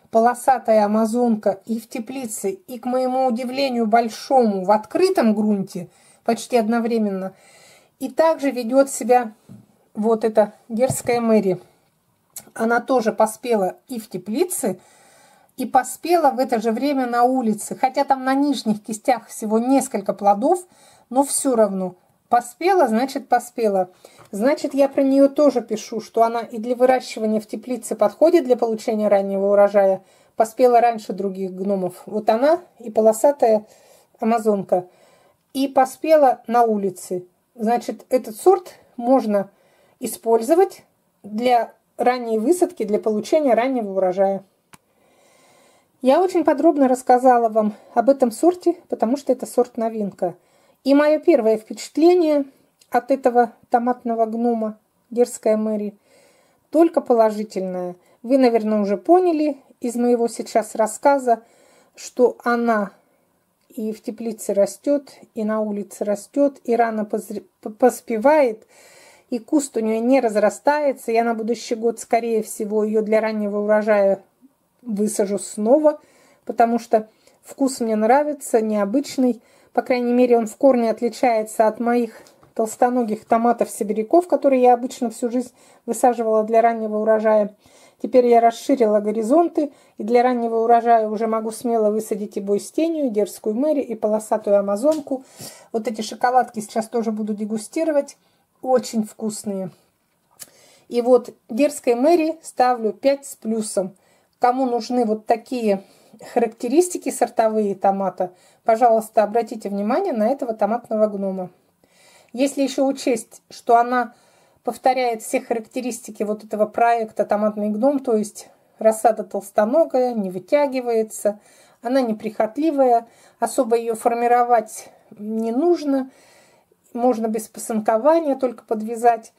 полосатая амазонка и в теплице, и, к моему удивлению большому, в открытом грунте почти одновременно. И также ведет себя вот эта дерзкая Мэри. Она тоже поспела и в теплице, и поспела в это же время на улице. Хотя там на нижних кистях всего несколько плодов, но все равно. Поспела, значит поспела. Значит, я про нее тоже пишу, что она и для выращивания в теплице подходит для получения раннего урожая. Поспела раньше других гномов. Вот она и полосатая амазонка. И поспела на улице. Значит, этот сорт можно использовать для ранней высадки, для получения раннего урожая. Я очень подробно рассказала вам об этом сорте, потому что это сорт новинка. И мое первое впечатление от этого томатного гнома дерзкая Мэри только положительное. Вы, наверное, уже поняли из моего сейчас рассказа, что она и в теплице растет, и на улице растет, и рано поспевает, и куст у нее не разрастается. Я на будущий год, скорее всего, ее для раннего урожая высажу снова, потому что вкус мне нравится, необычный. По крайней мере, он в корне отличается от моих толстоногих томатов-сибиряков, которые я обычно всю жизнь высаживала для раннего урожая. Теперь я расширила горизонты, и для раннего урожая уже могу смело высадить и бойстению, и дерзкую Мэри, и полосатую амазонку. Вот эти шоколадки сейчас тоже буду дегустировать. Очень вкусные. И вот дерзкой Мэри ставлю 5 с плюсом. Кому нужны вот такие характеристики сортовые томата, пожалуйста, обратите внимание на этого томатного гнома. Если еще учесть, что она повторяет все характеристики вот этого проекта «Томатный гном», то есть рассада толстоногая, не вытягивается, она неприхотливая, особо ее формировать не нужно, можно без посынкования только подвязать.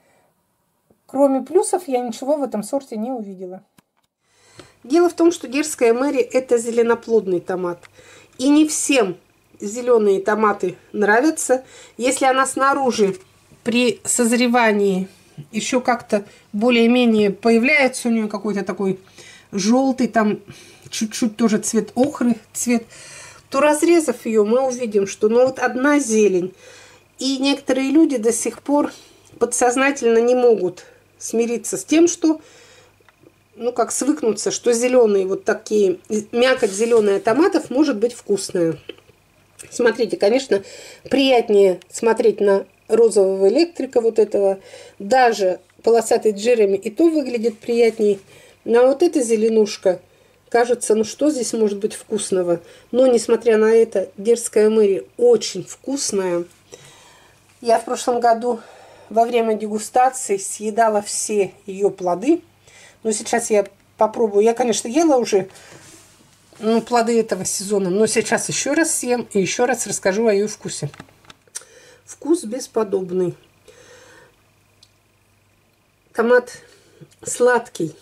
Кроме плюсов я ничего в этом сорте не увидела. Дело в том, что дерзкая Мэри – это зеленоплодный томат. И не всем зеленые томаты нравятся. Если она снаружи при созревании еще как-то более-менее появляется у нее какой-то такой желтый, там чуть-чуть тоже цвет охры, то разрезав ее, мы увидим, что ну вот одна зелень. И некоторые люди до сих пор подсознательно не могут смириться с тем, что ну, как свыкнуться, что зеленые вот такие, мякоть зеленая томатов может быть вкусная. Смотрите, конечно, приятнее смотреть на розового электрика вот этого. Даже полосатый Джереми и то выглядит приятнее. Но вот эта зеленушка, кажется, ну что здесь может быть вкусного? Но, несмотря на это, дерзкая Мэри очень вкусная. Я в прошлом году во время дегустации съедала все ее плоды. Но сейчас я попробую. Я, конечно, ела уже плоды этого сезона, но сейчас еще раз съем и еще раз расскажу о ее вкусе. Вкус бесподобный. Томат сладкий.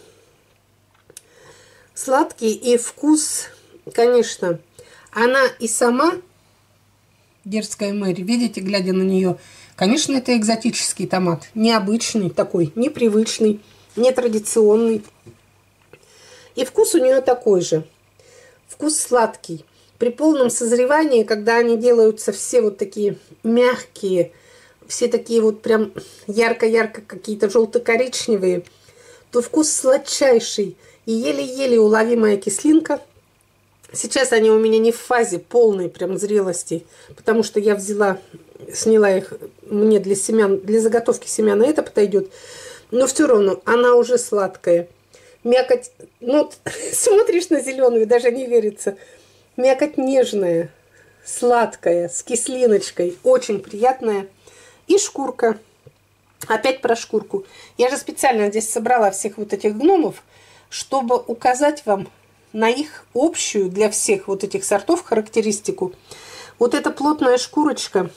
Сладкий и вкус, конечно, она и сама, дерзкая Мэри, видите, глядя на нее, конечно, это экзотический томат. Необычный такой, непривычный, нетрадиционный. И вкус у нее такой же. Вкус сладкий. При полном созревании, когда они делаются все вот такие мягкие, все такие вот прям ярко-ярко какие-то желто-коричневые, то вкус сладчайший и еле-еле уловимая кислинка. Сейчас они у меня не в фазе полной прям зрелости, потому что я сняла их мне для семян, для заготовки семян, это подойдет. Но все равно она уже сладкая. Мякоть, ну, смотришь на зеленую, даже не верится. Мякоть нежная, сладкая, с кислиночкой, очень приятная. И шкурка. Опять про шкурку. Я же специально здесь собрала всех вот этих гномов, чтобы указать вам на их общую для всех вот этих сортов характеристику. Вот эта плотная шкурочка,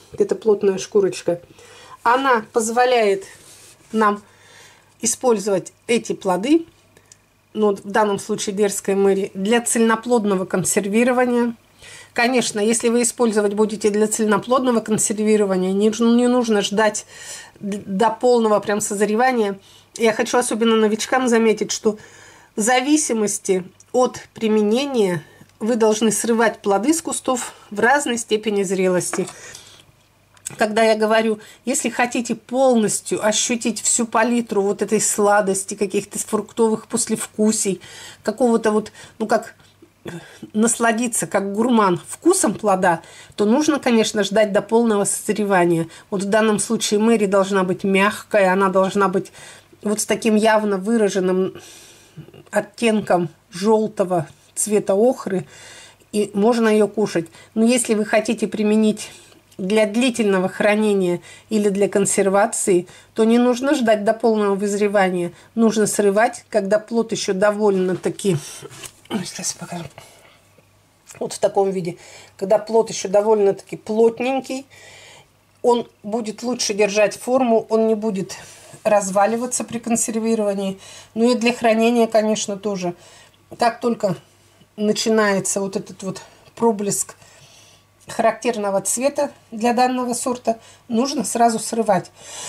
она позволяет нам использовать эти плоды, ну, в данном случае дерзкая Мэри, для цельноплодного консервирования. Конечно, если вы использовать будете для цельноплодного консервирования, не нужно ждать до полного прям созревания. Я хочу особенно новичкам заметить, что в зависимости от применения вы должны срывать плоды с кустов в разной степени зрелости. Когда я говорю, если хотите полностью ощутить всю палитру вот этой сладости, каких-то фруктовых послевкусий, какого-то вот, ну как насладиться, как гурман, вкусом плода, то нужно, конечно, ждать до полного созревания. Вот в данном случае Мэри должна быть мягкая, она должна быть вот с таким явно выраженным оттенком желтого цвета охры, и можно ее кушать. Но если вы хотите применить для длительного хранения или для консервации, то не нужно ждать до полного вызревания. Нужно срывать, когда плод еще довольно-таки... Сейчас покажу. Вот в таком виде. Когда плод еще довольно-таки плотненький, он будет лучше держать форму, он не будет разваливаться при консервировании. Ну и для хранения, конечно, тоже. Как только начинается вот этот вот проблеск характерного цвета для данного сорта, нужно сразу срывать.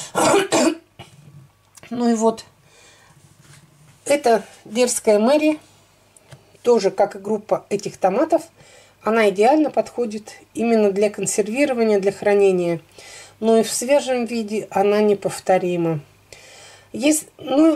Ну и вот, это дерзкая Мэри, тоже как и группа этих томатов, она идеально подходит именно для консервирования, для хранения. Но и в свежем виде она неповторима. Есть, ну,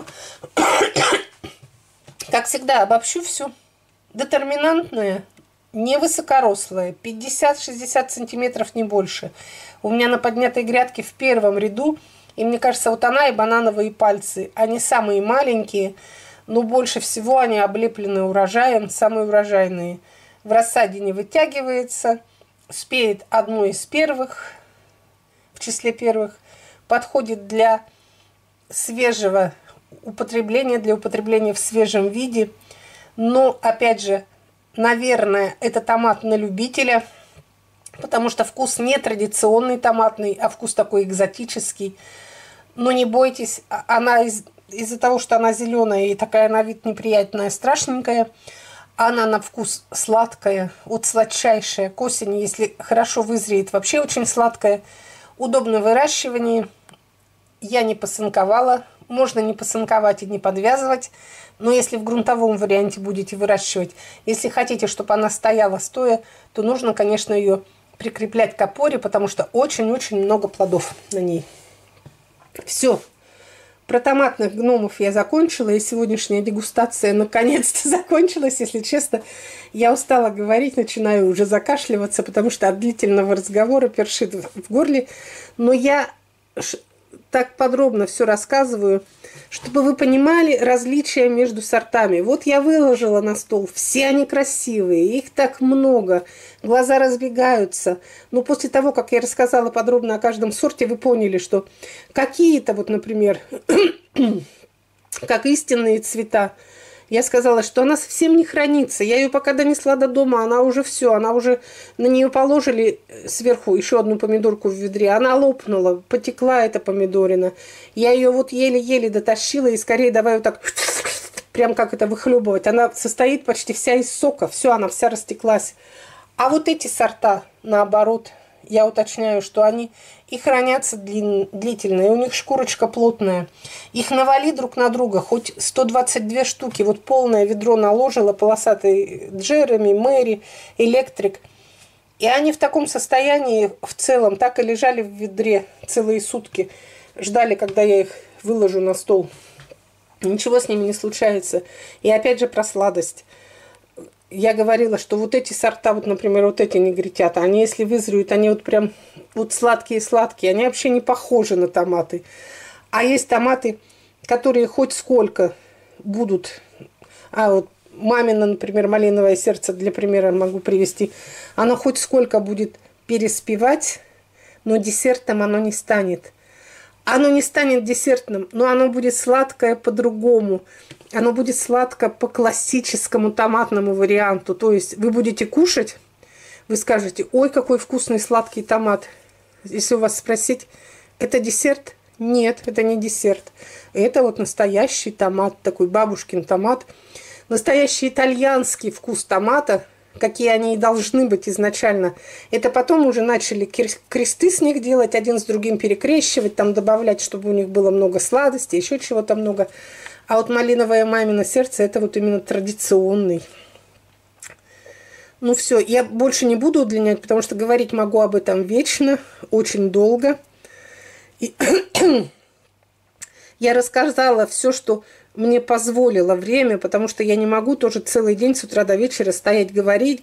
как всегда, обобщу все. Детерминантная, невысокорослая, 50-60 сантиметров, не больше. У меня на поднятой грядке в первом ряду, и мне кажется, вот она и банановые пальцы, они самые маленькие, но больше всего они облеплены урожаем, самые урожайные. В рассаде не вытягивается, спеет одной из первых, в числе первых, подходит для свежего употребления, для употребления в свежем виде. Но, опять же, наверное, это томат на любителя, потому что вкус не традиционный томатный, а вкус такой экзотический. Но не бойтесь, она из-за того, что она зеленая и такая на вид неприятная, страшненькая, она на вкус сладкая, вот сладчайшая. К осени, если хорошо вызреет, вообще очень сладкая. Удобно в выращивании. Я не посынковала. Можно не посынковать и не подвязывать. Но если в грунтовом варианте будете выращивать, если хотите, чтобы она стояла стоя, то нужно, конечно, ее прикреплять к опоре, потому что очень-очень много плодов на ней. Все. Про томатных гномов я закончила, и сегодняшняя дегустация наконец-то закончилась. Если честно, я устала говорить, начинаю уже закашливаться, потому что от длительного разговора першит в горле. Но я так подробно все рассказываю, чтобы вы понимали различия между сортами. Вот я выложила на стол, все они красивые, их так много, глаза разбегаются. Но после того, как я рассказала подробно о каждом сорте, вы поняли, что какие-то, вот, например, как истинные цвета, я сказала, что она совсем не хранится. Я ее пока донесла до дома, она уже все, она уже на нее положили сверху еще одну помидорку в ведре, она лопнула, потекла эта помидорина. Я ее вот еле-еле дотащила, и скорее давай вот так, прям как это выхлебывать. Она состоит почти вся из сока, все, она вся растеклась. А вот эти сорта, наоборот, я уточняю, что они и хранятся длительно, и у них шкурочка плотная. Их навали друг на друга, хоть 122 штуки, вот полное ведро наложила, полосатый Джереми, Мэри, Электрик. И они в таком состоянии в целом так и лежали в ведре целые сутки. Ждали, когда я их выложу на стол. Ничего с ними не случается. И опять же про сладость. Я говорила, что вот эти сорта, вот, например, вот эти негритята, они, если вызреют, они вот прям вот сладкие-сладкие, они вообще не похожи на томаты. А есть томаты, которые хоть сколько будут, вот мамина, например, малиновое сердце, для примера могу привести, оно хоть сколько будет переспевать, но десертом оно не станет. Оно не станет десертным, но оно будет сладкое по-другому. Оно будет сладко по классическому томатному варианту. То есть вы будете кушать, вы скажете, ой, какой вкусный сладкий томат. Если у вас спросить, это десерт? Нет, это не десерт. Это вот настоящий томат, такой бабушкин томат. Настоящий итальянский вкус томата, какие они и должны быть изначально. Это потом уже начали кресты с них делать, один с другим перекрещивать, там добавлять, чтобы у них было много сладостей, еще чего-то много. А вот малиновое мамино сердце – это вот именно традиционный. Ну все, я больше не буду удлинять, потому что говорить могу об этом вечно, очень долго. И я рассказала все, что мне позволило время, потому что я не могу тоже целый день с утра до вечера стоять, говорить.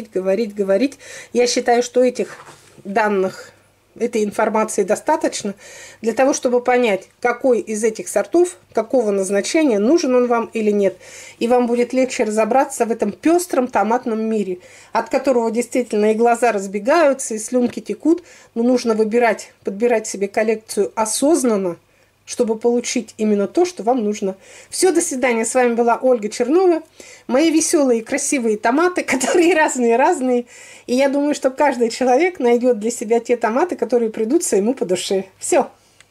Я считаю, что этих данных, этой информации достаточно для того, чтобы понять, какой из этих сортов, какого назначения, нужен он вам или нет. И вам будет легче разобраться в этом пестром томатном мире, от которого действительно и глаза разбегаются, и слюнки текут, но нужно выбирать, подбирать себе коллекцию осознанно, чтобы получить именно то, что вам нужно. Все, до свидания. С вами была Ольга Чернова. Мои веселые и красивые томаты, которые разные-разные. И я думаю, что каждый человек найдет для себя те томаты, которые придутся ему по душе. Все.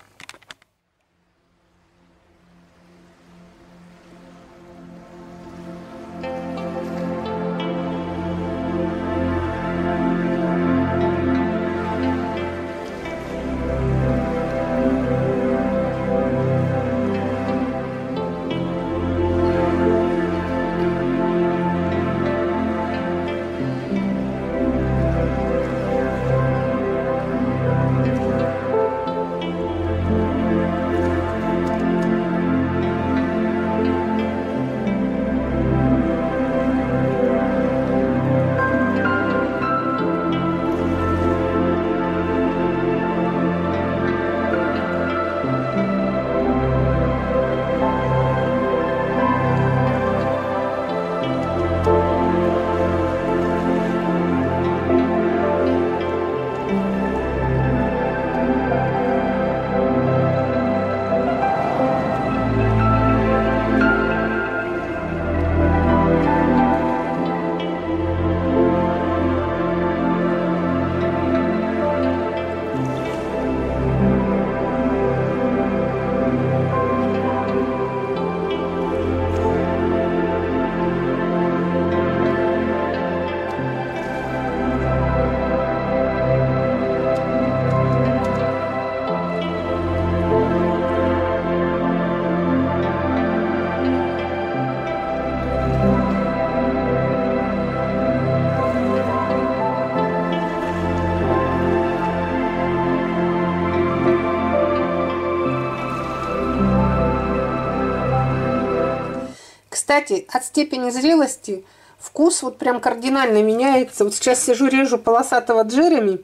Кстати, от степени зрелости вкус вот прям кардинально меняется. Вот сейчас сижу, режу полосатого Джереми.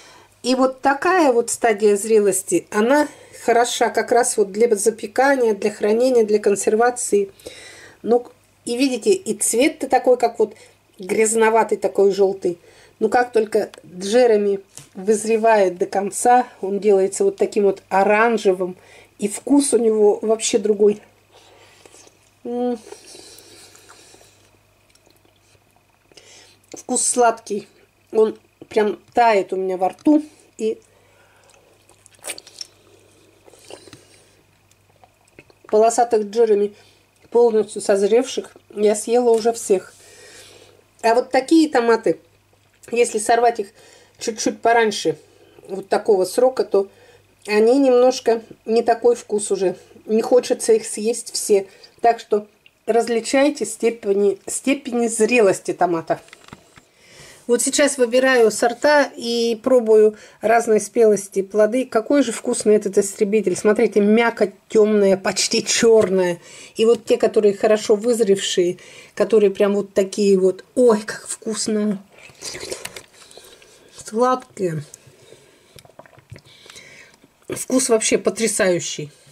И вот такая вот стадия зрелости, она хороша как раз вот для запекания, для хранения, для консервации. Ну, и видите, и цвет-то такой, как вот грязноватый, такой желтый. Но как только Джереми вызревает до конца, он делается вот таким вот оранжевым. И вкус у него вообще другой. Вкус сладкий, он прям тает у меня во рту. И полосатых Джереми, полностью созревших, я съела уже всех. А вот такие томаты, если сорвать их чуть-чуть пораньше вот такого срока, то они немножко не такой вкус уже. Не хочется их съесть все. Так что различайте степени зрелости томата. Вот сейчас выбираю сорта и пробую разной спелости плоды. Какой же вкусный этот истребитель. Смотрите, мякоть темная, почти черная. И вот те, которые хорошо вызревшие, которые прям вот такие вот. Ой, как вкусно. Сладкие. Вкус вообще потрясающий.